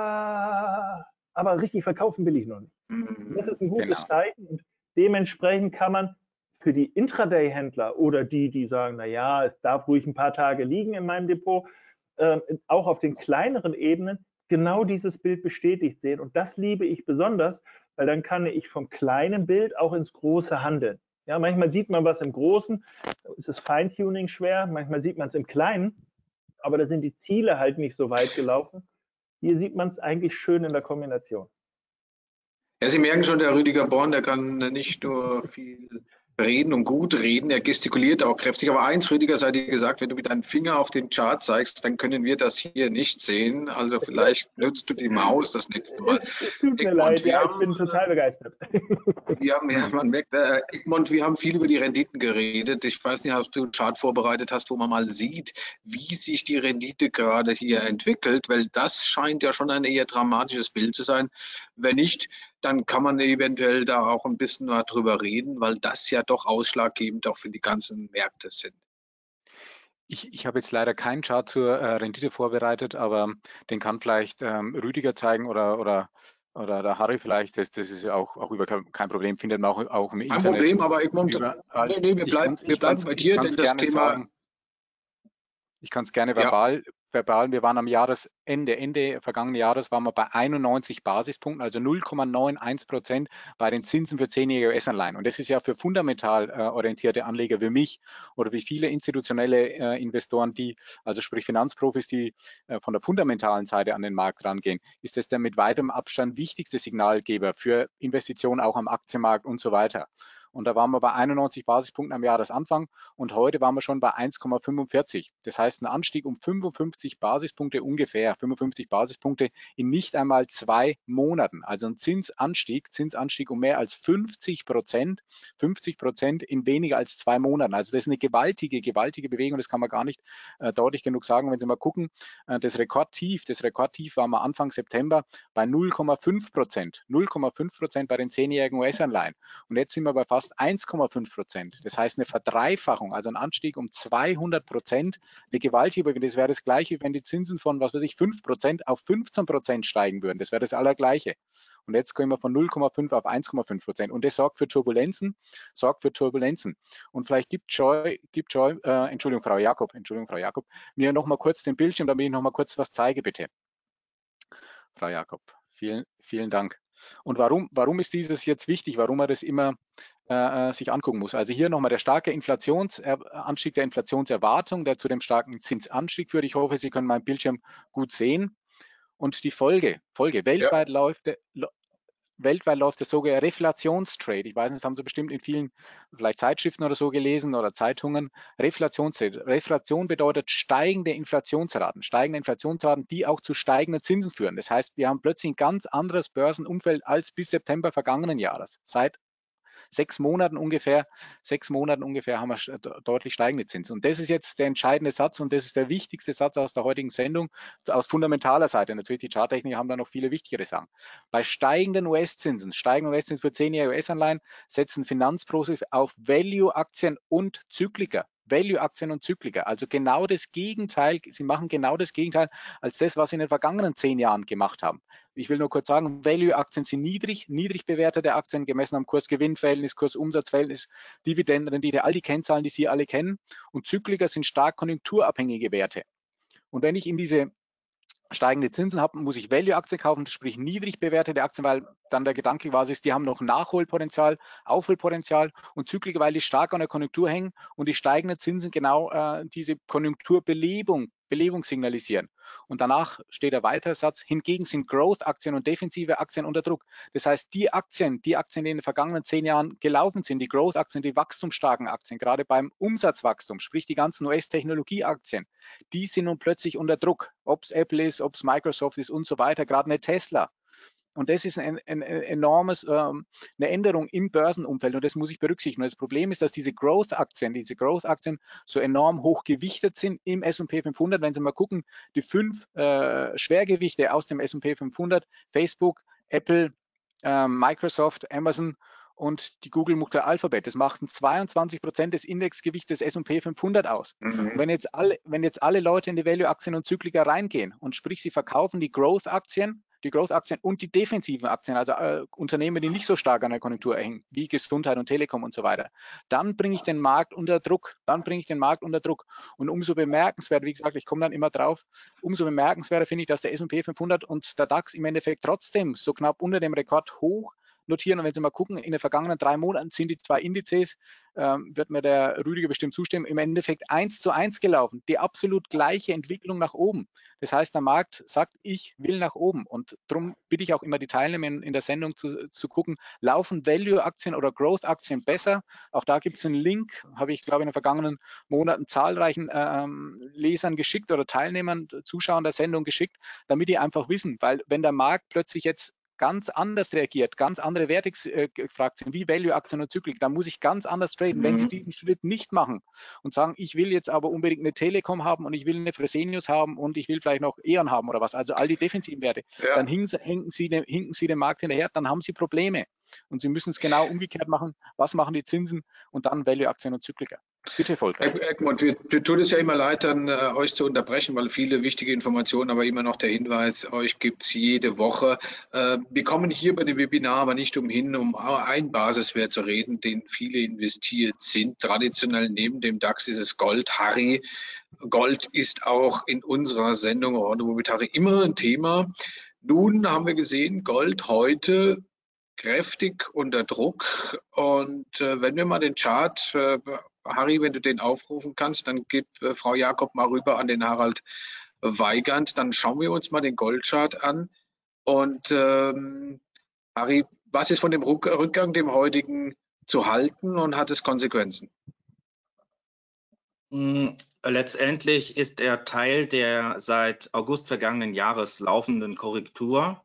ja, aber richtig verkaufen will ich noch nicht. Das ist ein gutes genau. Zeichen und dementsprechend kann man für die Intraday-Händler oder die, die sagen, naja, es darf ruhig ein paar Tage liegen in meinem Depot, äh, auch auf den kleineren Ebenen genau dieses Bild bestätigt sehen. Und das liebe ich besonders, weil dann kann ich vom kleinen Bild auch ins Große handeln. Ja, manchmal sieht man was im Großen, da ist das Feintuning schwer, manchmal sieht man es im Kleinen, aber da sind die Ziele halt nicht so weit gelaufen. Hier sieht man es eigentlich schön in der Kombination. Ja, Sie merken schon, der Rüdiger Born, der kann nicht nur viel reden und gut reden. Er gestikuliert auch kräftig. Aber eins, Rüdiger, sei dir gesagt, wenn du mit deinem Finger auf den Chart zeigst, dann können wir das hier nicht sehen. Also vielleicht nutzt du die Maus das nächste Mal. Es, es tut mir Egmont, leid, wir ja, haben, ich bin total begeistert. Wir haben, ja, man merkt, äh, Egmont, wir haben viel über die Renditen geredet. Ich weiß nicht, ob du einen Chart vorbereitet hast, wo man mal sieht, wie sich die Rendite gerade hier entwickelt, weil das scheint ja schon ein eher dramatisches Bild zu sein. Wenn nicht, dann kann man eventuell da auch ein bisschen mal drüber reden, weil das ja doch ausschlaggebend auch für die ganzen Märkte sind. Ich, ich habe jetzt leider keinen Chart zur äh, Rendite vorbereitet, aber den kann vielleicht ähm, Rüdiger zeigen oder, oder, oder der Harry vielleicht. Das, das ist ja auch, auch über kein, kein Problem, findet man auch, auch im Kein Internet. Problem, aber Egmont, Überall. nee, nee, wir, bleib, kann's, wir bleiben bei dir, denn das Thema... Sagen. Ich kann es gerne Ja. verbal, verbal. Wir waren am Jahresende, Ende vergangenen Jahres waren wir bei einundneunzig Basispunkten, also null Komma einundneunzig Prozent bei den Zinsen für zehnjährige U S-Anleihen. Und das ist ja für fundamental äh, orientierte Anleger wie mich oder wie viele institutionelle äh, Investoren, die, also sprich Finanzprofis, die äh, von der fundamentalen Seite an den Markt rangehen, ist das der mit weitem Abstand wichtigste Signalgeber für Investitionen auch am Aktienmarkt und so weiter. Und da waren wir bei einundneunzig Basispunkten am Jahresanfang und heute waren wir schon bei eins Komma fünfundvierzig. Das heißt, ein Anstieg um fünfundfünfzig Basispunkte ungefähr, fünfundfünfzig Basispunkte in nicht einmal zwei Monaten. Also ein Zinsanstieg, Zinsanstieg um mehr als fünfzig Prozent, fünfzig Prozent in weniger als zwei Monaten. Also das ist eine gewaltige, gewaltige Bewegung. Das kann man gar nicht äh, deutlich genug sagen. Wenn Sie mal gucken, äh, das Rekordtief, das Rekordtief war mal Anfang September bei null Komma fünf Prozent, null Komma fünf Prozent bei den zehnjährigen U S-Anleihen. Und jetzt sind wir bei fast eins Komma fünf Prozent. Das heißt eine Verdreifachung, also ein Anstieg um zweihundert Prozent, eine gewaltige Bewegung. Das wäre das Gleiche, wenn die Zinsen von, was weiß ich, fünf Prozent auf fünfzehn Prozent steigen würden. Das wäre das Allergleiche. Und jetzt kommen wir von null Komma fünf auf eins Komma fünf Prozent. Und das sorgt für Turbulenzen, sorgt für Turbulenzen. Und vielleicht gibt Joy, gibt Joy, äh, Entschuldigung, Frau Jakob, Entschuldigung, Frau Jakob, mir noch mal kurz den Bildschirm, damit ich noch mal kurz was zeige, bitte. Frau Jakob, vielen, vielen Dank. Und warum, warum ist dieses jetzt wichtig, warum man das immer äh, sich angucken muss? Also hier nochmal der starke Inflationsanstieg der Inflationserwartung, der zu dem starken Zinsanstieg führt. Ich hoffe, Sie können meinen Bildschirm gut sehen. Und die Folge, Folge weltweit, ja. läuft, weltweit läuft der sogenannte Reflationstrade. Ich weiß nicht, das haben Sie bestimmt in vielen vielleicht Zeitschriften oder so gelesen oder Zeitungen. Reflationstrade. Reflation bedeutet steigende Inflationsraten, steigende Inflationsraten, die auch zu steigenden Zinsen führen. Das heißt, wir haben plötzlich ein ganz anderes Börsenumfeld als bis September vergangenen Jahres. Seit sechs Monaten ungefähr, sechs Monaten ungefähr haben wir deutlich steigende Zinsen. Und das ist jetzt der entscheidende Satz und das ist der wichtigste Satz aus der heutigen Sendung, aus fundamentaler Seite. Natürlich, die Charttechniker haben da noch viele wichtigere Sachen. Bei steigenden U S-Zinsen, steigenden U S-Zinsen für zehnjährige U S-Anleihen setzen Finanzprofis auf Value-Aktien und Zyklika. Value-Aktien und Zyklika, also genau das Gegenteil, sie machen genau das Gegenteil als das, was sie in den vergangenen zehn Jahren gemacht haben. Ich will nur kurz sagen, Value-Aktien sind niedrig, niedrig bewertete Aktien gemessen am Kurs-Gewinn-Verhältnis, Kurs-Umsatz-Verhältnis, Dividendenrendite, all die Kennzahlen, die Sie alle kennen. Und Zyklika sind stark konjunkturabhängige Werte. Und wenn ich in diese steigende Zinsen habe, muss ich Value-Aktien kaufen, sprich niedrig bewertete Aktien, weil dann der Gedanke quasi ist, die haben noch Nachholpotenzial, Aufholpotenzial und Zyklika, weil die stark an der Konjunktur hängen und die steigenden Zinsen genau äh, diese Konjunkturbelebung Belebung signalisieren. Und danach steht der weitere Satz, hingegen sind Growth-Aktien und defensive Aktien unter Druck. Das heißt, die Aktien, die Aktien, die in den vergangenen zehn Jahren gelaufen sind, die Growth-Aktien, die wachstumsstarken Aktien, gerade beim Umsatzwachstum, sprich die ganzen U S-Technologie-Aktien, die sind nun plötzlich unter Druck, ob es Apple ist, ob es Microsoft ist und so weiter, gerade eine Tesla. Und das ist ein, ein, ein enormes, ähm, eine Änderung im Börsenumfeld und das muss ich berücksichtigen. Und das Problem ist, dass diese Growth-Aktien, diese Growth-Aktien so enorm hoch gewichtet sind im S und P fünfhundert. Wenn Sie mal gucken, die fünf äh, Schwergewichte aus dem S und P fünfhundert, Facebook, Apple, äh, Microsoft, Amazon und die Google-Mutter Alphabet, das machten zweiundzwanzig Prozent des Indexgewichts des S und P fünfhundert aus. Mhm. Und wenn jetzt alle, wenn jetzt alle Leute in die Value-Aktien und Zyklika reingehen und sprich, sie verkaufen die Growth-Aktien, die Growth-Aktien und die defensiven Aktien, also äh, Unternehmen, die nicht so stark an der Konjunktur hängen, wie Gesundheit und Telekom und so weiter, dann bringe ich den Markt unter Druck, dann bringe ich den Markt unter Druck. Und umso bemerkenswerter, wie gesagt, ich komme dann immer drauf, umso bemerkenswerter finde ich, dass der S und P fünfhundert und der DAX im Endeffekt trotzdem so knapp unter dem Rekord hoch notieren. Und wenn Sie mal gucken, in den vergangenen drei Monaten sind die zwei Indizes, ähm, wird mir der Rüdiger bestimmt zustimmen, im Endeffekt eins zu eins gelaufen. Die absolut gleiche Entwicklung nach oben. Das heißt, der Markt sagt, ich will nach oben. Und darum bitte ich auch immer die Teilnehmer in, in der Sendung zu, zu gucken, laufen Value-Aktien oder Growth-Aktien besser? Auch da gibt es einen Link, habe ich, glaube ich, in den vergangenen Monaten zahlreichen ähm, Lesern geschickt oder Teilnehmern, Zuschauern der Sendung geschickt, damit die einfach wissen, weil wenn der Markt plötzlich jetzt ganz anders reagiert, ganz andere Werte äh, gefragt sind, wie Value-Aktien und Zyklik, dann muss ich ganz anders traden. Mhm. Wenn Sie diesen Schritt nicht machen und sagen, ich will jetzt aber unbedingt eine Telekom haben und ich will eine Fresenius haben und ich will vielleicht noch E.ON haben oder was, also all die defensiven Werte, ja. Dann hinken, hinken, Sie den, hinken Sie den Markt hinterher, dann haben Sie Probleme. Und Sie müssen es genau umgekehrt machen. Was machen die Zinsen und dann Value-Aktien und Zykliker? Bitte, Volker. Egmont, wir, wir tun es ja immer leid, dann äh, euch zu unterbrechen, weil viele wichtige Informationen, aber immer noch der Hinweis, euch gibt es jede Woche. Äh, wir kommen hier bei dem Webinar aber nicht umhin, um einen Basiswert zu reden, den viele investiert sind. Traditionell neben dem DAX ist es Gold. Harry, Gold ist auch in unserer Sendung Ordnung mit Harry immer ein Thema. Nun haben wir gesehen, Gold heute kräftig unter Druck. Und äh, wenn wir mal den Chart, äh, Harry, wenn du den aufrufen kannst, dann gib äh, Frau Jakob mal rüber an den Harald Weigand. Dann schauen wir uns mal den Goldchart an. Und ähm, Harry, was ist von dem Rückgang, dem heutigen, zu halten und hat es Konsequenzen? Letztendlich ist er Teil der seit August vergangenen Jahres laufenden Korrektur.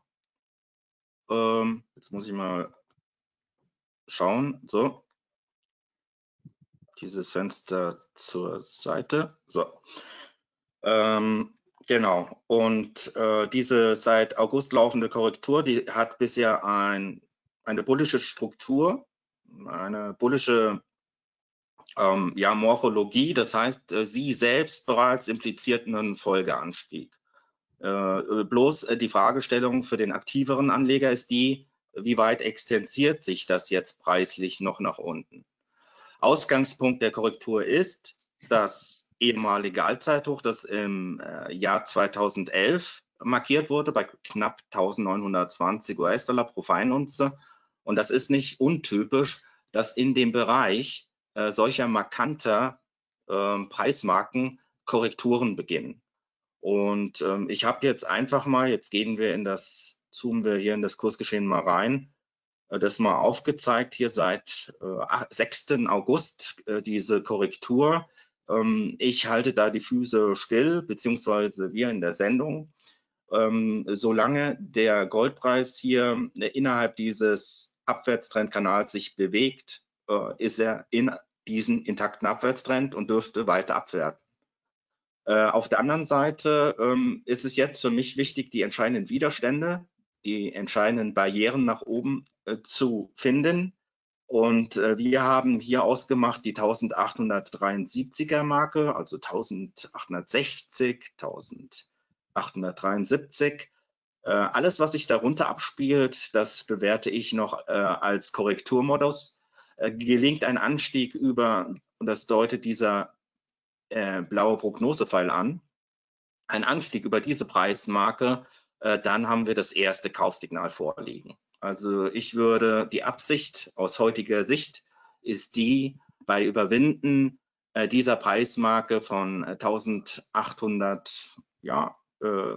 Ähm, jetzt muss ich mal schauen. So. Dieses Fenster zur Seite. So. Ähm, genau. Und äh, diese seit August laufende Korrektur, die hat bisher ein, eine bullische Struktur, eine bullische ähm, ja, Morphologie. Das heißt, äh, sie selbst bereits impliziert einen Folgeanstieg. Äh, bloß äh, die Fragestellung für den aktiveren Anleger ist die, wie weit extensiert sich das jetzt preislich noch nach unten? Ausgangspunkt der Korrektur ist das ehemalige Allzeithoch, das im äh, Jahr zweitausendelf markiert wurde bei knapp eintausendneunhundertzwanzig U S-Dollar pro Feinunze. Und das ist nicht untypisch, dass in dem Bereich äh, solcher markanter äh, Preismarken Korrekturen beginnen. Und ähm, ich habe jetzt einfach mal, jetzt gehen wir in das, zoomen wir hier in das Kursgeschehen mal rein, äh, das mal aufgezeigt, hier seit äh, sechsten August äh, diese Korrektur. Ähm, ich halte da die Füße still, beziehungsweise wir in der Sendung. Ähm, solange der Goldpreis hier äh, innerhalb dieses Abwärtstrendkanals sich bewegt, äh, ist er in diesen intakten Abwärtstrend und dürfte weiter abwerten. Äh, auf der anderen Seite ähm, ist es jetzt für mich wichtig, die entscheidenden Widerstände, die entscheidenden Barrieren nach oben äh, zu finden. Und äh, wir haben hier ausgemacht die eintausendachthundertdreiundsiebziger Marke, also eintausendachthundertsechzig, eintausendachthundertdreiundsiebzig. Äh, alles, was sich darunter abspielt, das bewerte ich noch äh, als Korrekturmodus. Äh, gelingt ein Anstieg über, und das deutet dieser Äh, blaue Prognosepfeil an, ein Anstieg über diese Preismarke, äh, dann haben wir das erste Kaufsignal vorliegen. Also ich würde, die Absicht aus heutiger Sicht ist die, bei Überwinden äh, dieser Preismarke von eintausendachthundertachtzig, ja, äh,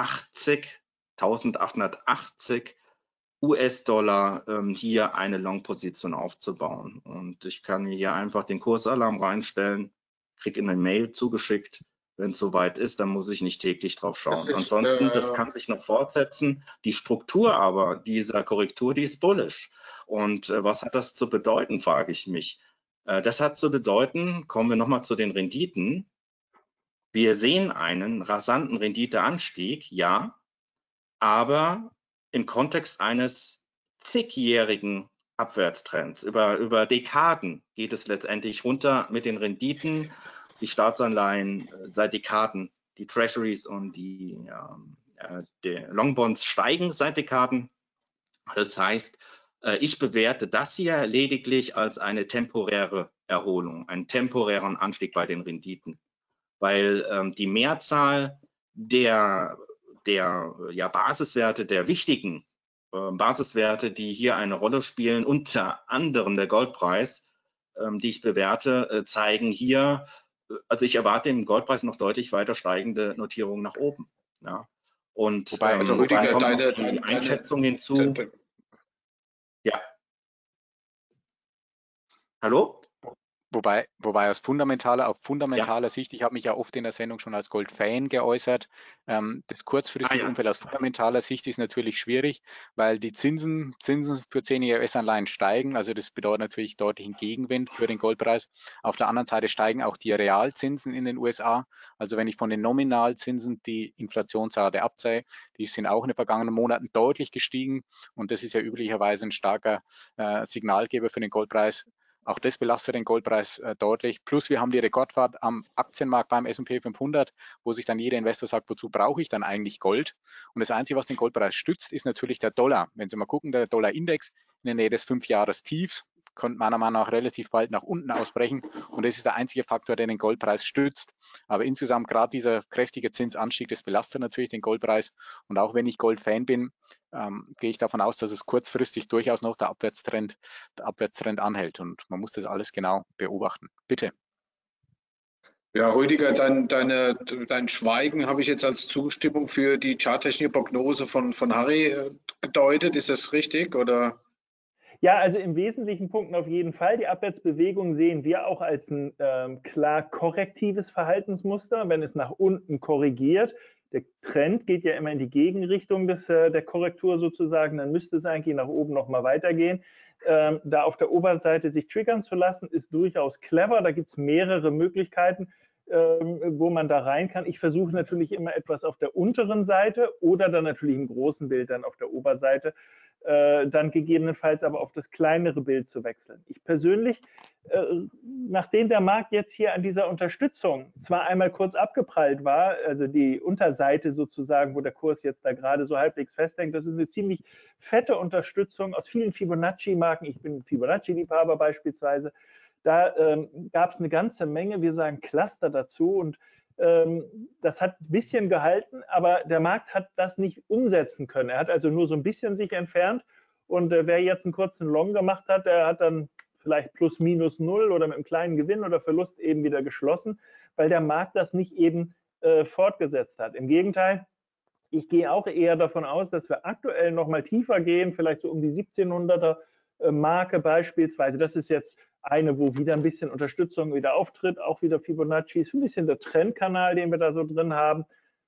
eintausendachthundertachtzig U S-Dollar ähm, hier eine Long-Position aufzubauen. Und ich kann hier einfach den Kursalarm reinstellen, kriege eine Mail zugeschickt. Wenn es soweit ist, dann muss ich nicht täglich drauf schauen. Ist, Ansonsten, äh, das kann sich noch fortsetzen. Die Struktur aber dieser Korrektur, die ist bullish. Und äh, was hat das zu bedeuten, frage ich mich. Äh, das hat zu bedeuten, kommen wir nochmal zu den Renditen. Wir sehen einen rasanten Renditeanstieg, ja, aber im Kontext eines zigjährigen Abwärtstrends. Über, über Dekaden geht es letztendlich runter mit den Renditen. Die Staatsanleihen seit Dekaden, die Treasuries und die, äh, die Longbonds steigen seit Dekaden. Das heißt, äh, ich bewerte das hier lediglich als eine temporäre Erholung, einen temporären Anstieg bei den Renditen, weil ähm, die Mehrzahl der, der ja, Basiswerte der wichtigen äh, Basiswerte, die hier eine Rolle spielen, unter anderem der Goldpreis, ähm, die ich bewerte, äh, zeigen hier, äh, also ich erwarte im Goldpreis noch deutlich weiter steigende Notierungen nach oben. Ja. Und Wobei, ähm, Also dann Rüdiger, kommt deine, noch die deine, Einschätzung deine, hinzu. de- Ja. Hallo? Wobei, wobei aus fundamentaler, auf fundamentaler Ja. Sicht, ich habe mich ja oft in der Sendung schon als Gold-Fan geäußert, ähm, das kurzfristige Ah, ja. Umfeld aus fundamentaler Sicht ist natürlich schwierig, weil die Zinsen, Zinsen für zehnjährige U S-Anleihen steigen, also das bedeutet natürlich deutlichen Gegenwind für den Goldpreis. Auf der anderen Seite steigen auch die Realzinsen in den U S A, also wenn ich von den Nominalzinsen die Inflationsrate abziehe, die sind auch in den vergangenen Monaten deutlich gestiegen und das ist ja üblicherweise ein starker äh, Signalgeber für den Goldpreis. Auch das belastet den Goldpreis äh, deutlich. Plus wir haben die Rekordfahrt am Aktienmarkt beim S und P fünfhundert, wo sich dann jeder Investor sagt, wozu brauche ich dann eigentlich Gold? Und das Einzige, was den Goldpreis stützt, ist natürlich der Dollar. Wenn Sie mal gucken, der Dollarindex in der Nähe des Fünfjahrestiefs könnte meiner Meinung nach relativ bald nach unten ausbrechen. Und das ist der einzige Faktor, der den Goldpreis stützt. Aber insgesamt gerade dieser kräftige Zinsanstieg, das belastet natürlich den Goldpreis. Und auch wenn ich Gold-Fan bin, ähm, gehe ich davon aus, dass es kurzfristig durchaus noch der Abwärtstrend, der Abwärtstrend anhält. Und man muss das alles genau beobachten. Bitte. Ja, Rüdiger, dein, deine, dein Schweigen habe ich jetzt als Zustimmung für die charttechnische Prognose von, von Harry äh, gedeutet. Ist das richtig? Oder? Ja, also in wesentlichen Punkten auf jeden Fall. Die Abwärtsbewegung sehen wir auch als ein ähm, klar korrektives Verhaltensmuster, wenn es nach unten korrigiert. Der Trend geht ja immer in die Gegenrichtung des, äh, der Korrektur sozusagen, dann müsste es eigentlich nach oben nochmal weitergehen. Ähm, da auf der Oberseite sich triggern zu lassen, ist durchaus clever. Da gibt es mehrere Möglichkeiten, ähm, wo man da rein kann. Ich versuche natürlich immer etwas auf der unteren Seite oder dann natürlich im großen Bild dann auf der Oberseite, äh, dann gegebenenfalls aber auf das kleinere Bild zu wechseln. Ich persönlich, äh, nachdem der Markt jetzt hier an dieser Unterstützung zwar einmal kurz abgeprallt war, also die Unterseite sozusagen, wo der Kurs jetzt da gerade so halbwegs festhängt, das ist eine ziemlich fette Unterstützung aus vielen Fibonacci-Marken. Ich bin Fibonacci-Liebhaber beispielsweise. Da ähm, gab es eine ganze Menge, wir sagen Cluster dazu und ähm, das hat ein bisschen gehalten, aber der Markt hat das nicht umsetzen können. Er hat also nur so ein bisschen sich entfernt und äh, wer jetzt einen kurzen Long gemacht hat, der hat dann vielleicht plus minus null oder mit einem kleinen Gewinn oder Verlust eben wieder geschlossen, weil der Markt das nicht eben äh, fortgesetzt hat. Im Gegenteil, ich gehe auch eher davon aus, dass wir aktuell noch mal tiefer gehen, vielleicht so um die siebzehnhunderter Marke beispielsweise. Das ist jetzt eine, wo wieder ein bisschen Unterstützung wieder auftritt, auch wieder Fibonacci, ist ein bisschen der Trendkanal, den wir da so drin haben.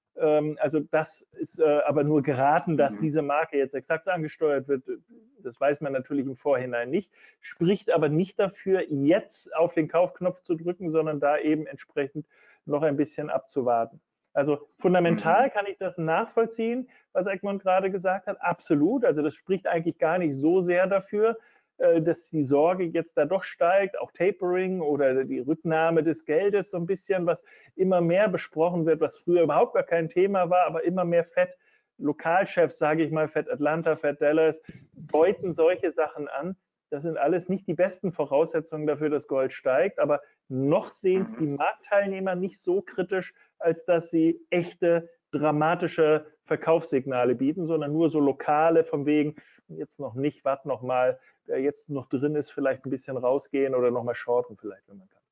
Also das ist aber nur geraten, dass diese Marke jetzt exakt angesteuert wird. Das weiß man natürlich im Vorhinein nicht, spricht aber nicht dafür, jetzt auf den Kaufknopf zu drücken, sondern da eben entsprechend noch ein bisschen abzuwarten. Also fundamental kann ich das nachvollziehen, was Egmont gerade gesagt hat, absolut. Also das spricht eigentlich gar nicht so sehr dafür, dass die Sorge jetzt da doch steigt, auch Tapering oder die Rücknahme des Geldes so ein bisschen, was immer mehr besprochen wird, was früher überhaupt gar kein Thema war, aber immer mehr Fed Lokalchefs, sage ich mal, Fed Atlanta, Fed Dallas, deuten solche Sachen an. Das sind alles nicht die besten Voraussetzungen dafür, dass Gold steigt, aber noch sehen es die Marktteilnehmer nicht so kritisch, als dass sie echte, dramatische Verkaufssignale bieten, sondern nur so lokale von wegen, jetzt noch nicht, warte noch mal, wer jetzt noch drin ist, vielleicht ein bisschen rausgehen oder noch mal shorten vielleicht, wenn man kann.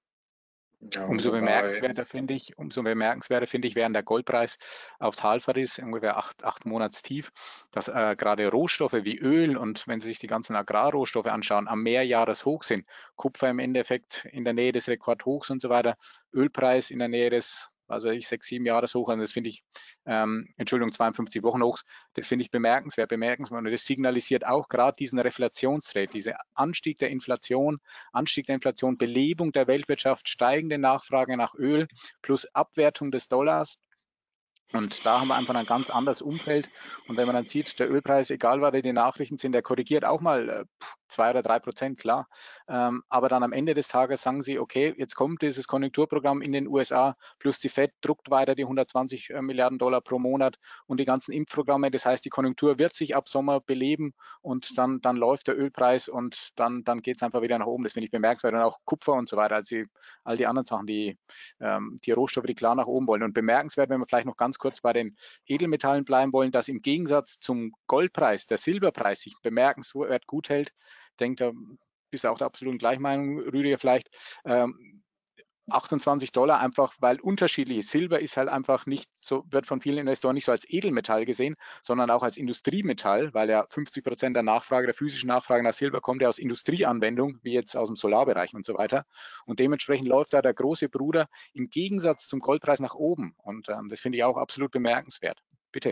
Ja, Umso wunderbar. bemerkenswerter finde ich, umso bemerkenswerter finde ich, während der Goldpreis auf Talfahrt ist, ungefähr acht, acht Monatstief, dass äh, gerade Rohstoffe wie Öl und wenn Sie sich die ganzen Agrarrohstoffe anschauen, am Mehrjahreshoch sind. Kupfer im Endeffekt in der Nähe des Rekordhochs und so weiter, Ölpreis in der Nähe des, also ich sechs, sieben Jahreshoch, und das finde ich, ähm, Entschuldigung, zweiundfünfzig Wochen hochs, das finde ich bemerkenswert, bemerkenswert. Und das signalisiert auch gerade diesen Reflationstrade, diesen Anstieg der Inflation, Anstieg der Inflation, Belebung der Weltwirtschaft, steigende Nachfrage nach Öl plus Abwertung des Dollars. Und da haben wir einfach ein ganz anderes Umfeld. Und wenn man dann sieht, der Ölpreis, egal was die Nachrichten sind, der korrigiert auch mal zwei oder drei Prozent, klar. Ähm, aber dann am Ende des Tages sagen sie, okay, jetzt kommt dieses Konjunkturprogramm in den U S A, plus die Fed druckt weiter die hundertzwanzig Milliarden Dollar pro Monat und die ganzen Impfprogramme. Das heißt, die Konjunktur wird sich ab Sommer beleben und dann, dann läuft der Ölpreis und dann, dann geht es einfach wieder nach oben. Das finde ich bemerkenswert. Und auch Kupfer und so weiter, also die, all die anderen Sachen, die, ähm, die Rohstoffe, die klar nach oben wollen. Und bemerkenswert, wenn wir vielleicht noch ganz kurz bei den Edelmetallen bleiben wollen, dass im Gegensatz zum Goldpreis der Silberpreis sich bemerkenswert gut hält. Ich denke, da bist du auch der absoluten Gleichmeinung, Rüdiger, vielleicht. Ähm, achtundzwanzig Dollar einfach, weil unterschiedlich ist. Silber ist halt einfach nicht so, wird von vielen Investoren nicht so als Edelmetall gesehen, sondern auch als Industriemetall, weil ja fünfzig Prozent der Nachfrage, der physischen Nachfrage nach Silber kommt ja aus Industrieanwendung, wie jetzt aus dem Solarbereich und so weiter. Und dementsprechend läuft da der große Bruder im Gegensatz zum Goldpreis nach oben. Und ähm, das finde ich auch absolut bemerkenswert. Bitte.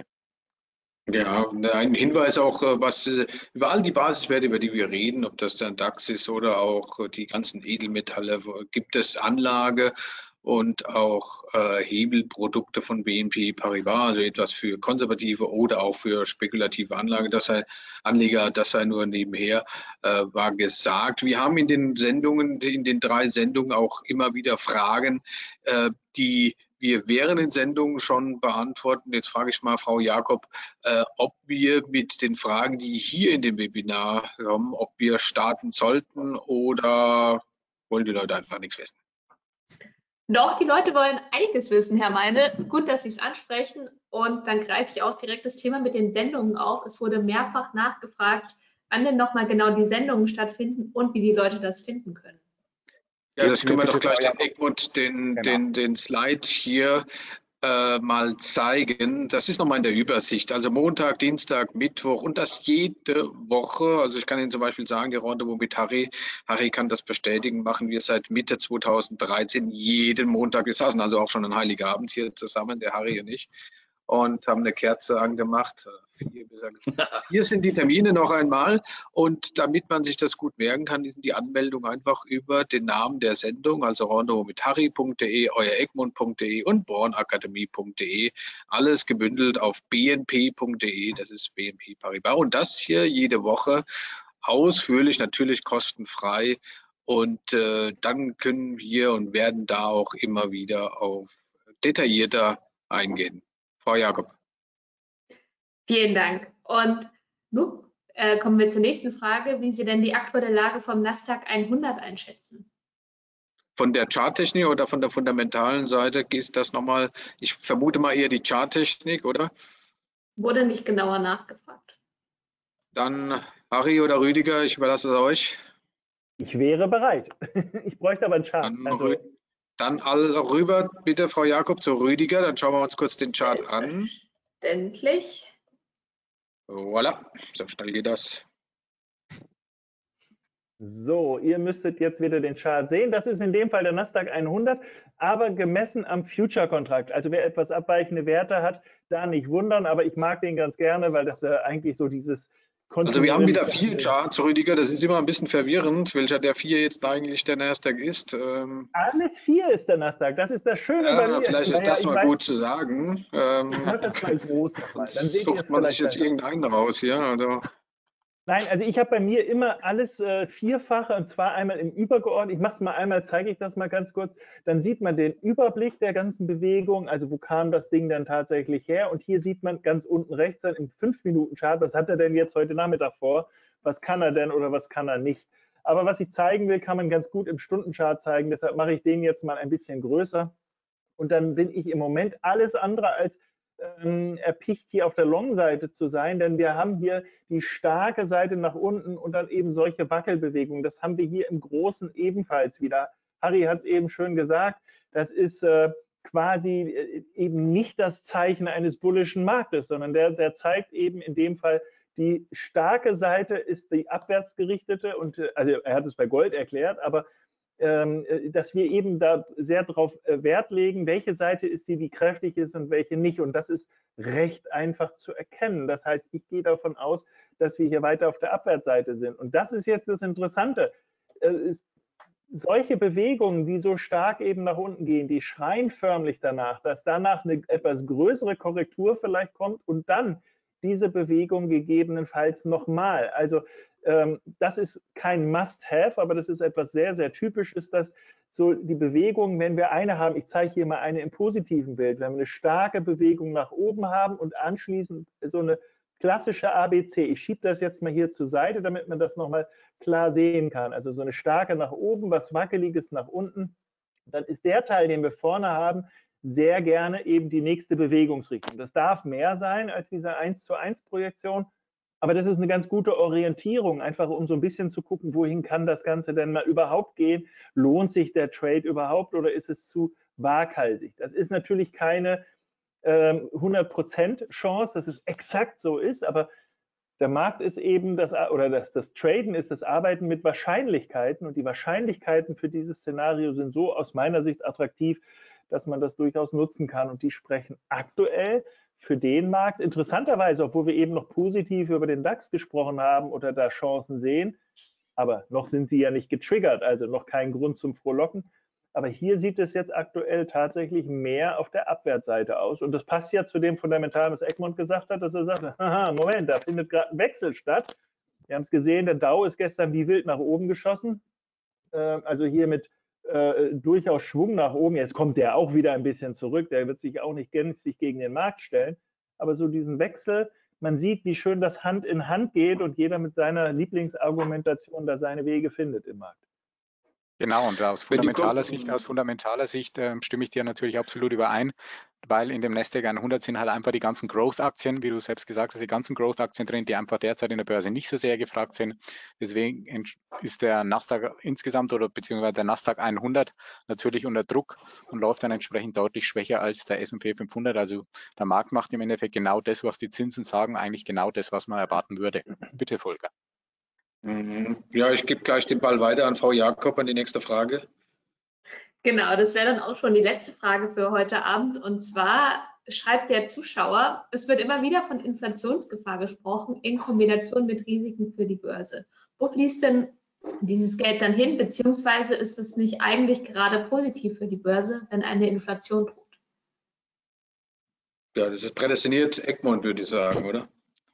Ja, ein Hinweis auch, was über all die Basiswerte, über die wir reden, ob das der DAX ist oder auch die ganzen Edelmetalle, gibt es Anlage und auch äh, Hebelprodukte von B N P Paribas, also etwas für konservative oder auch für spekulative Anlage. Das sei, Anleger, das sei nur nebenher, äh, war gesagt. Wir haben in den Sendungen, in den drei Sendungen auch immer wieder Fragen, äh, die wir während den Sendungen schon beantworten. Jetzt frage ich mal Frau Jakob, äh, ob wir mit den Fragen, die hier in dem Webinar kommen, ob wir starten sollten oder wollen die Leute einfach nichts wissen? Doch, die Leute wollen einiges wissen, Herr Meine. Gut, dass Sie es ansprechen. Und dann greife ich auch direkt das Thema mit den Sendungen auf. Es wurde mehrfach nachgefragt, wann denn nochmal genau die Sendungen stattfinden und wie die Leute das finden können. Ja, das können wir doch gleich den Egmont, den, den, den Slide hier äh, mal zeigen. Das ist nochmal in der Übersicht. Also Montag, Dienstag, Mittwoch und das jede Woche. Also ich kann Ihnen zum Beispiel sagen, die Rendezvous mit Harry, Harry kann das bestätigen, machen wir seit Mitte zweitausenddreizehn jeden Montag. Wir saßen also auch schon an Heiligabend hier zusammen, der Harry und ich, und haben eine Kerze angemacht. Vier, Hier sind die Termine noch einmal, und damit man sich das gut merken kann, sind die Anmeldungen einfach über den Namen der Sendung, also rendezvous mit harry punkt de, euer egmont punkt de und bornakademie punkt de, alles gebündelt auf b n p punkt de, das ist B N P Paribas, und das hier jede Woche ausführlich, natürlich kostenfrei, und äh, dann können wir und werden da auch immer wieder auf detaillierter eingehen. Frau Jakob. Vielen Dank. Und nun äh, kommen wir zur nächsten Frage, wie Sie denn die aktuelle Lage vom Nasdaq hundert einschätzen. Von der Charttechnik oder von der fundamentalen Seite ist das nochmal, ich vermute mal eher die Charttechnik, oder? Wurde nicht genauer nachgefragt. Dann Harry oder Rüdiger, ich überlasse es euch. Ich wäre bereit. Ich bräuchte aber einen Chart. Dann, also, dann all rüber, bitte, Frau Jakob, zu Rüdiger. Dann schauen wir uns kurz den Chart an. Selbstverständlich. Voilà, so schnell geht das. So, ihr müsstet jetzt wieder den Chart sehen. Das ist in dem Fall der Nasdaq hundert, aber gemessen am Future-Kontrakt. Also wer etwas abweichende Werte hat, da nicht wundern, aber ich mag den ganz gerne, weil das äh, eigentlich so dieses Also wir haben wieder vier Charts, Rüdiger, das ist immer ein bisschen verwirrend, welcher der vier jetzt eigentlich der Nasdaq ist. Ähm, Alles vier ist der Nasdaq, das ist das Schöne ja, bei mir. Vielleicht ist das mal weiß, gut zu sagen. Ähm, ich mache das mal groß nochmal. Dann seht sucht man sich jetzt besser. Irgendeinen raus hier. Also. Nein, also ich habe bei mir immer alles äh, vierfache, und zwar einmal im übergeordnet. Ich mache es mal einmal, zeige ich das mal ganz kurz. Dann sieht man den Überblick der ganzen Bewegung, also wo kam das Ding dann tatsächlich her. Und hier sieht man ganz unten rechts dann im fünf Minuten Chart, was hat er denn jetzt heute Nachmittag vor, was kann er denn oder was kann er nicht. Aber was ich zeigen will, kann man ganz gut im Stundenchart zeigen. Deshalb mache ich den jetzt mal ein bisschen größer. Und dann bin ich im Moment alles andere als ähm, erpicht, hier auf der Long-Seite zu sein, denn wir haben hier die starke Seite nach unten und dann eben solche Wackelbewegungen. Das haben wir hier im Großen ebenfalls wieder. Harry hat es eben schön gesagt, das ist äh, quasi äh, eben nicht das Zeichen eines bullischen Marktes, sondern der, der zeigt eben in dem Fall, die starke Seite ist die abwärtsgerichtete, und äh, also er hat es bei Gold erklärt, aber dass wir eben da sehr darauf Wert legen, welche Seite ist die, die kräftig ist und welche nicht. Und das ist recht einfach zu erkennen. Das heißt, ich gehe davon aus, dass wir hier weiter auf der Abwärtsseite sind. Und das ist jetzt das Interessante. Solche Bewegungen, die so stark eben nach unten gehen, die schreien förmlich danach, dass danach eine etwas größere Korrektur vielleicht kommt und dann diese Bewegung gegebenenfalls nochmal. Also ähm, das ist kein Must-Have, aber das ist etwas sehr, sehr typisch, ist das so die Bewegung, wenn wir eine haben, ich zeige hier mal eine im positiven Bild, wenn wir eine starke Bewegung nach oben haben und anschließend so eine klassische A B C. Ich schiebe das jetzt mal hier zur Seite, damit man das nochmal klar sehen kann. Also so eine starke nach oben, was Wackeliges nach unten. Dann ist der Teil, den wir vorne haben, sehr gerne eben die nächste Bewegungsrichtung. Das darf mehr sein als diese eins zu eins Projektion, aber das ist eine ganz gute Orientierung, einfach um so ein bisschen zu gucken, wohin kann das Ganze denn mal überhaupt gehen? Lohnt sich der Trade überhaupt oder ist es zu waghalsig? Das ist natürlich keine ähm, hundert Prozent Chance, dass es exakt so ist, aber der Markt ist eben das, oder das, das Traden ist das Arbeiten mit Wahrscheinlichkeiten und die Wahrscheinlichkeiten für dieses Szenario sind so aus meiner Sicht attraktiv, dass man das durchaus nutzen kann und die sprechen aktuell für den Markt. Interessanterweise, obwohl wir eben noch positiv über den DAX gesprochen haben oder da Chancen sehen, aber noch sind sie ja nicht getriggert, also noch kein Grund zum Frohlocken. Aber hier sieht es jetzt aktuell tatsächlich mehr auf der Abwärtsseite aus. Und das passt ja zu dem Fundamentalen, was Egmont gesagt hat, dass er sagt, haha, Moment, da findet gerade ein Wechsel statt. Wir haben es gesehen, der Dow ist gestern wie wild nach oben geschossen. Äh, also hier mit äh, durchaus Schwung nach oben. Jetzt kommt der auch wieder ein bisschen zurück. Der wird sich auch nicht gänzlich gegen den Markt stellen. Aber so diesen Wechsel, man sieht, wie schön das Hand in Hand geht und jeder mit seiner Lieblingsargumentation da seine Wege findet im Markt. Genau, und aus fundamentaler Sicht, aus fundamentaler Sicht äh, stimme ich dir natürlich absolut überein, weil in dem Nasdaq hundert sind halt einfach die ganzen Growth-Aktien, wie du selbst gesagt hast, die ganzen Growth-Aktien drin, die einfach derzeit in der Börse nicht so sehr gefragt sind. Deswegen ist der Nasdaq insgesamt oder beziehungsweise der Nasdaq hundert natürlich unter Druck und läuft dann entsprechend deutlich schwächer als der S und P fünfhundert. Also der Markt macht im Endeffekt genau das, was die Zinsen sagen, eigentlich genau das, was man erwarten würde. Bitte, Volker. Ja, ich gebe gleich den Ball weiter an Frau Jakob an die nächste Frage. Genau, das wäre dann auch schon die letzte Frage für heute Abend. Und zwar schreibt der Zuschauer, es wird immer wieder von Inflationsgefahr gesprochen in Kombination mit Risiken für die Börse. Wo fließt denn dieses Geld dann hin, beziehungsweise ist es nicht eigentlich gerade positiv für die Börse, wenn eine Inflation droht? Ja, das ist prädestiniert Egmont, würde ich sagen, oder?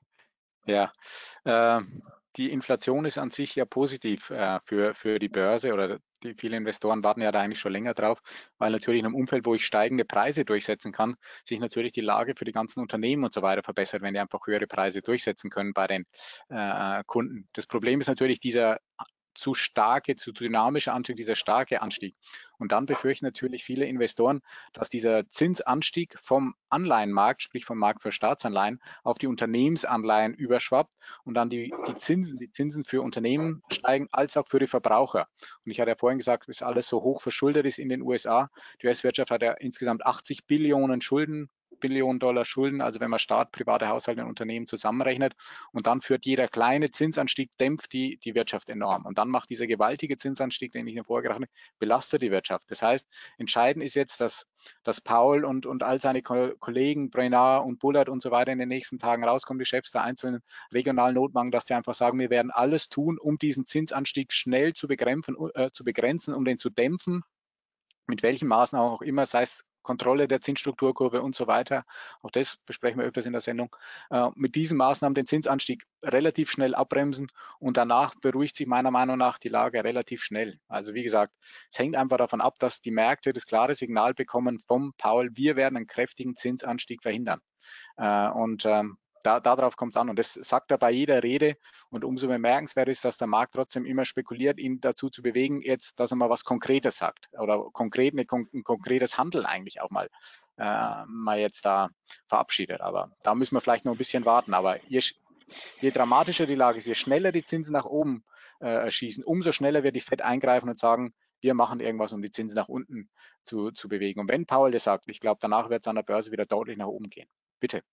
Ja, äh, die Inflation ist an sich ja positiv äh, für, für die Börse oder die viele Investoren warten ja da eigentlich schon länger drauf, weil natürlich in einem Umfeld, wo ich steigende Preise durchsetzen kann, sich natürlich die Lage für die ganzen Unternehmen und so weiter verbessert, wenn die einfach höhere Preise durchsetzen können bei den äh, Kunden. Das Problem ist natürlich dieser zu starke, zu dynamische Anstieg, dieser starke Anstieg. Und dann befürchten natürlich viele Investoren, dass dieser Zinsanstieg vom Anleihenmarkt, sprich vom Markt für Staatsanleihen, auf die Unternehmensanleihen überschwappt und dann die, die Zinsen, die Zinsen für Unternehmen steigen, als auch für die Verbraucher. Und ich hatte ja vorhin gesagt, dass alles so hoch verschuldet ist in den U S A. Die U S-Wirtschaft hat ja insgesamt achtzig Billionen Schulden, Billionen Dollar Schulden, also wenn man Staat, private Haushalte und Unternehmen zusammenrechnet und dann führt jeder kleine Zinsanstieg, dämpft die, die Wirtschaft enorm und dann macht dieser gewaltige Zinsanstieg, den ich vorher gerechnet habe, belastet die Wirtschaft. Das heißt, entscheidend ist jetzt, dass, dass Paul und, und all seine Ko Kollegen, Brainard und Bullard und so weiter in den nächsten Tagen rauskommen, die Chefs der einzelnen regionalen Notbanken, dass sie einfach sagen, wir werden alles tun, um diesen Zinsanstieg schnell zu begrenzen, äh, zu begrenzen, um den zu dämpfen, mit welchen Maßnahmen auch immer, sei es Kontrolle der Zinsstrukturkurve und so weiter. Auch das besprechen wir öfters in der Sendung. Äh, mit diesen Maßnahmen den Zinsanstieg relativ schnell abbremsen und danach beruhigt sich meiner Meinung nach die Lage relativ schnell. Also wie gesagt, es hängt einfach davon ab, dass die Märkte das klare Signal bekommen vom Paul, wir werden einen kräftigen Zinsanstieg verhindern. Äh, und ähm, Da, darauf kommt es an und das sagt er bei jeder Rede und umso bemerkenswert ist, dass der Markt trotzdem immer spekuliert, ihn dazu zu bewegen, jetzt, dass er mal was Konkretes sagt oder konkret eine, ein konkretes Handeln eigentlich auch mal, äh, mal jetzt da verabschiedet. Aber da müssen wir vielleicht noch ein bisschen warten. Aber je, je dramatischer die Lage ist, je schneller die Zinsen nach oben äh, schießen, umso schneller wird die Fed eingreifen und sagen, wir machen irgendwas, um die Zinsen nach unten zu, zu bewegen. Und wenn Paul das sagt, ich glaube, danach wird es an der Börse wieder deutlich nach oben gehen. Bitte.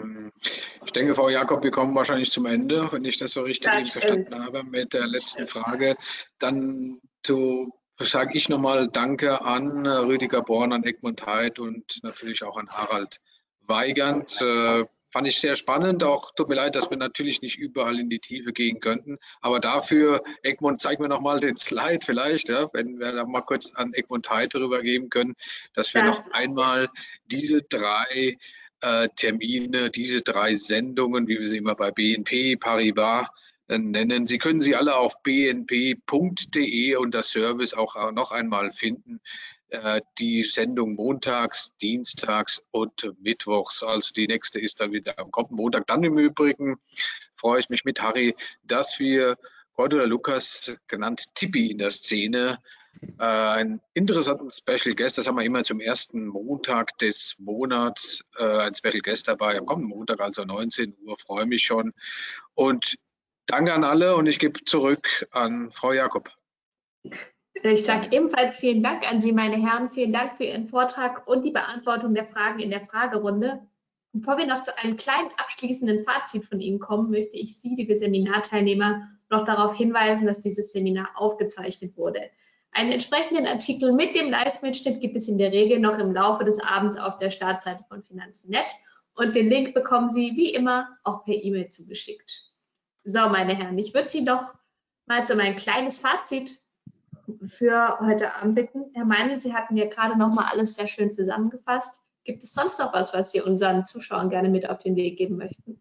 Ich denke, Frau Jakob, wir kommen wahrscheinlich zum Ende, wenn ich das so richtig Das verstanden stimmt. habe mit der letzten Frage. Dann sage ich nochmal Danke an Rüdiger Born, an Egmont Heid und natürlich auch an Harald Weigand. Äh, fand ich sehr spannend. Auch tut mir leid, dass wir natürlich nicht überall in die Tiefe gehen könnten. Aber dafür, Egmont, zeig mir nochmal den Slide vielleicht, ja, wenn wir da mal kurz an Egmont Heid drüber geben können, dass wir Das noch einmal diese drei Termine, diese drei Sendungen, wie wir sie immer bei B N P Paribas nennen. Sie können sie alle auf b n p punkt d e unter Service auch noch einmal finden. Die Sendung montags, dienstags und mittwochs. Also die nächste ist dann wieder am kommenden Montag. Dann im Übrigen freue ich mich mit Harry, dass wir heute oder Lukas, genannt Tippi in der Szene, äh, einen interessanten Special Guest, das haben wir immer zum ersten Montag des Monats, äh, ein Special Guest dabei, am kommenden Montag, also neunzehn Uhr, freue mich schon. Und danke an alle und ich gebe zurück an Frau Jakob. Ich sage ebenfalls vielen Dank an Sie, meine Herren. Vielen Dank für Ihren Vortrag und die Beantwortung der Fragen in der Fragerunde. Bevor wir noch zu einem kleinen abschließenden Fazit von Ihnen kommen, möchte ich Sie, liebe Seminarteilnehmer, noch darauf hinweisen, dass dieses Seminar aufgezeichnet wurde. Einen entsprechenden Artikel mit dem Live-Mitschnitt gibt es in der Regel noch im Laufe des Abends auf der Startseite von Finanzen Punkt net und den Link bekommen Sie wie immer auch per E-Mail zugeschickt. So, meine Herren, ich würde Sie doch mal zu meinem kleines Fazit für heute Abend bitten. Herr Meinl, Sie hatten ja gerade noch mal alles sehr schön zusammengefasst. Gibt es sonst noch was, was Sie unseren Zuschauern gerne mit auf den Weg geben möchten?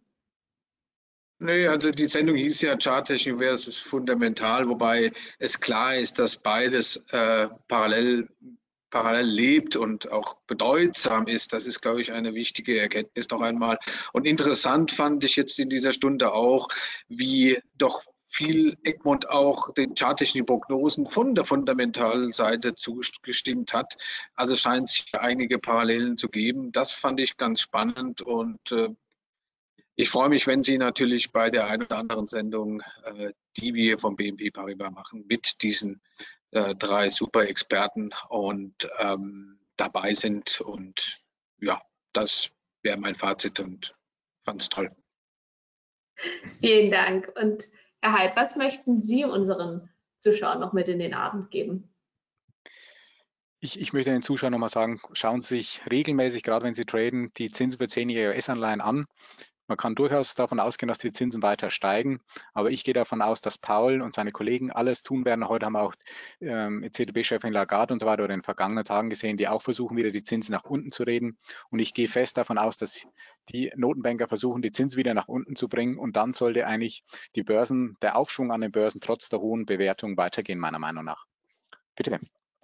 Nee, also die Sendung hieß ja Charttechnik versus Fundamental, wobei es klar ist, dass beides äh, parallel, parallel lebt und auch bedeutsam ist. Das ist, glaube ich, eine wichtige Erkenntnis noch einmal. Und interessant fand ich jetzt in dieser Stunde auch, wie doch viel Egmont auch den charttechnischen Prognosen von der fundamentalen Seite zugestimmt hat. Also scheint es hier einige Parallelen zu geben. Das fand ich ganz spannend und äh, ich freue mich, wenn Sie natürlich bei der einen oder anderen Sendung, äh, die wir vom B N P Paribas machen, mit diesen äh, drei Super-Experten und ähm, dabei sind. Und ja, das wäre mein Fazit und fand es toll. Vielen Dank. Und Herr Heid, was möchten Sie unseren Zuschauern noch mit in den Abend geben? Ich, ich möchte den Zuschauern nochmal sagen, schauen Sie sich regelmäßig, gerade wenn Sie traden, die Zinsen für zehnjährige U S-Anleihen an. Man kann durchaus davon ausgehen, dass die Zinsen weiter steigen, aber ich gehe davon aus, dass Paul und seine Kollegen alles tun werden. Heute haben wir auch ähm, E Z B B-Chefin Lagarde und so weiter oder in den vergangenen Tagen gesehen, die auch versuchen, wieder die Zinsen nach unten zu reden. Und ich gehe fest davon aus, dass die Notenbanker versuchen, die Zinsen wieder nach unten zu bringen. Und dann sollte eigentlich die Börsen, der Aufschwung an den Börsen trotz der hohen Bewertung weitergehen, meiner Meinung nach. Bitte.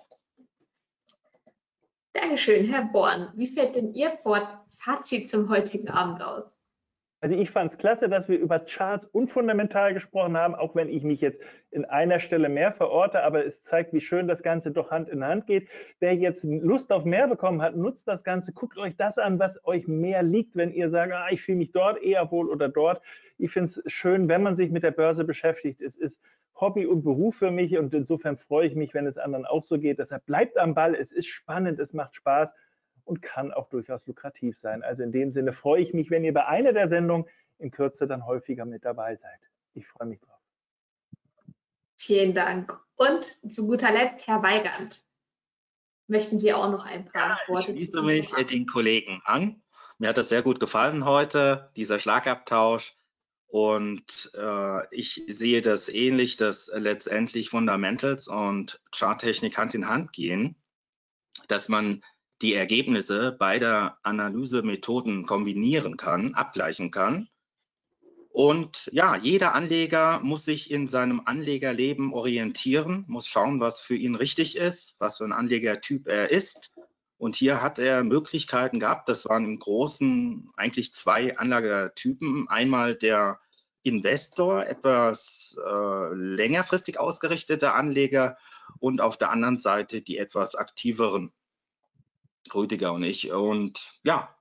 Dankeschön, Herr Born. Wie fällt denn Ihr Fazit zum heutigen Abend aus? Also ich fand es klasse, dass wir über Charts und Fundamental gesprochen haben, auch wenn ich mich jetzt in einer Stelle mehr verorte, aber es zeigt, wie schön das Ganze doch Hand in Hand geht. Wer jetzt Lust auf mehr bekommen hat, nutzt das Ganze, guckt euch das an, was euch mehr liegt, wenn ihr sagt, ah, ich fühle mich dort eher wohl oder dort. Ich finde es schön, wenn man sich mit der Börse beschäftigt. Es ist Hobby und Beruf für mich und insofern freue ich mich, wenn es anderen auch so geht. Deshalb bleibt am Ball, es ist spannend, es macht Spaß und kann auch durchaus lukrativ sein. Also in dem Sinne freue ich mich, wenn ihr bei einer der Sendungen in Kürze dann häufiger mit dabei seid. Ich freue mich drauf. Vielen Dank. Und zu guter Letzt, Herr Weigand, möchten Sie auch noch ein paar ja, Worte ich schließe zu mich machen? den Kollegen an. Mir hat das sehr gut gefallen heute, dieser Schlagabtausch. Und äh, ich sehe das ähnlich, dass letztendlich Fundamentals und Charttechnik Hand in Hand gehen, dass man die Ergebnisse beider Analysemethoden kombinieren kann, abgleichen kann. Und ja, jeder Anleger muss sich in seinem Anlegerleben orientieren, muss schauen, was für ihn richtig ist, was für ein Anlegertyp er ist. Und hier hat er Möglichkeiten gehabt, das waren im Großen eigentlich zwei Anlagetypen. Einmal der Investor, etwas äh, längerfristig ausgerichtete Anleger und auf der anderen Seite die etwas aktiveren, Rüdiger und ich. Und ja,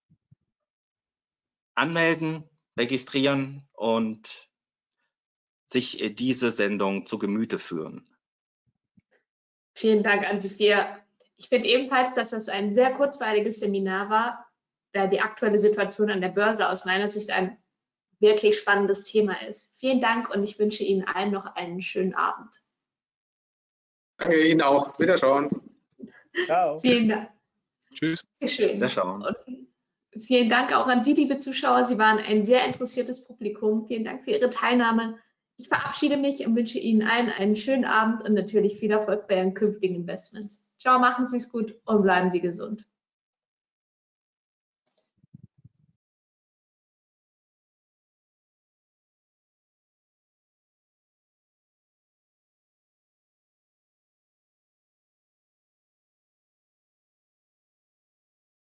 anmelden, registrieren und sich diese Sendung zu Gemüte führen. Vielen Dank an Sie vier. Ich finde ebenfalls, dass das ein sehr kurzweiliges Seminar war, da die aktuelle Situation an der Börse aus meiner Sicht ein wirklich spannendes Thema ist. Vielen Dank und ich wünsche Ihnen allen noch einen schönen Abend. Danke Ihnen auch. Wiederschauen. Ciao. Vielen Dank. Tschüss. Schön. Wiederschauen. Und vielen Dank auch an Sie, liebe Zuschauer. Sie waren ein sehr interessiertes Publikum. Vielen Dank für Ihre Teilnahme. Ich verabschiede mich und wünsche Ihnen allen einen schönen Abend und natürlich viel Erfolg bei Ihren künftigen Investments. Ciao, machen Sie es gut und bleiben Sie gesund.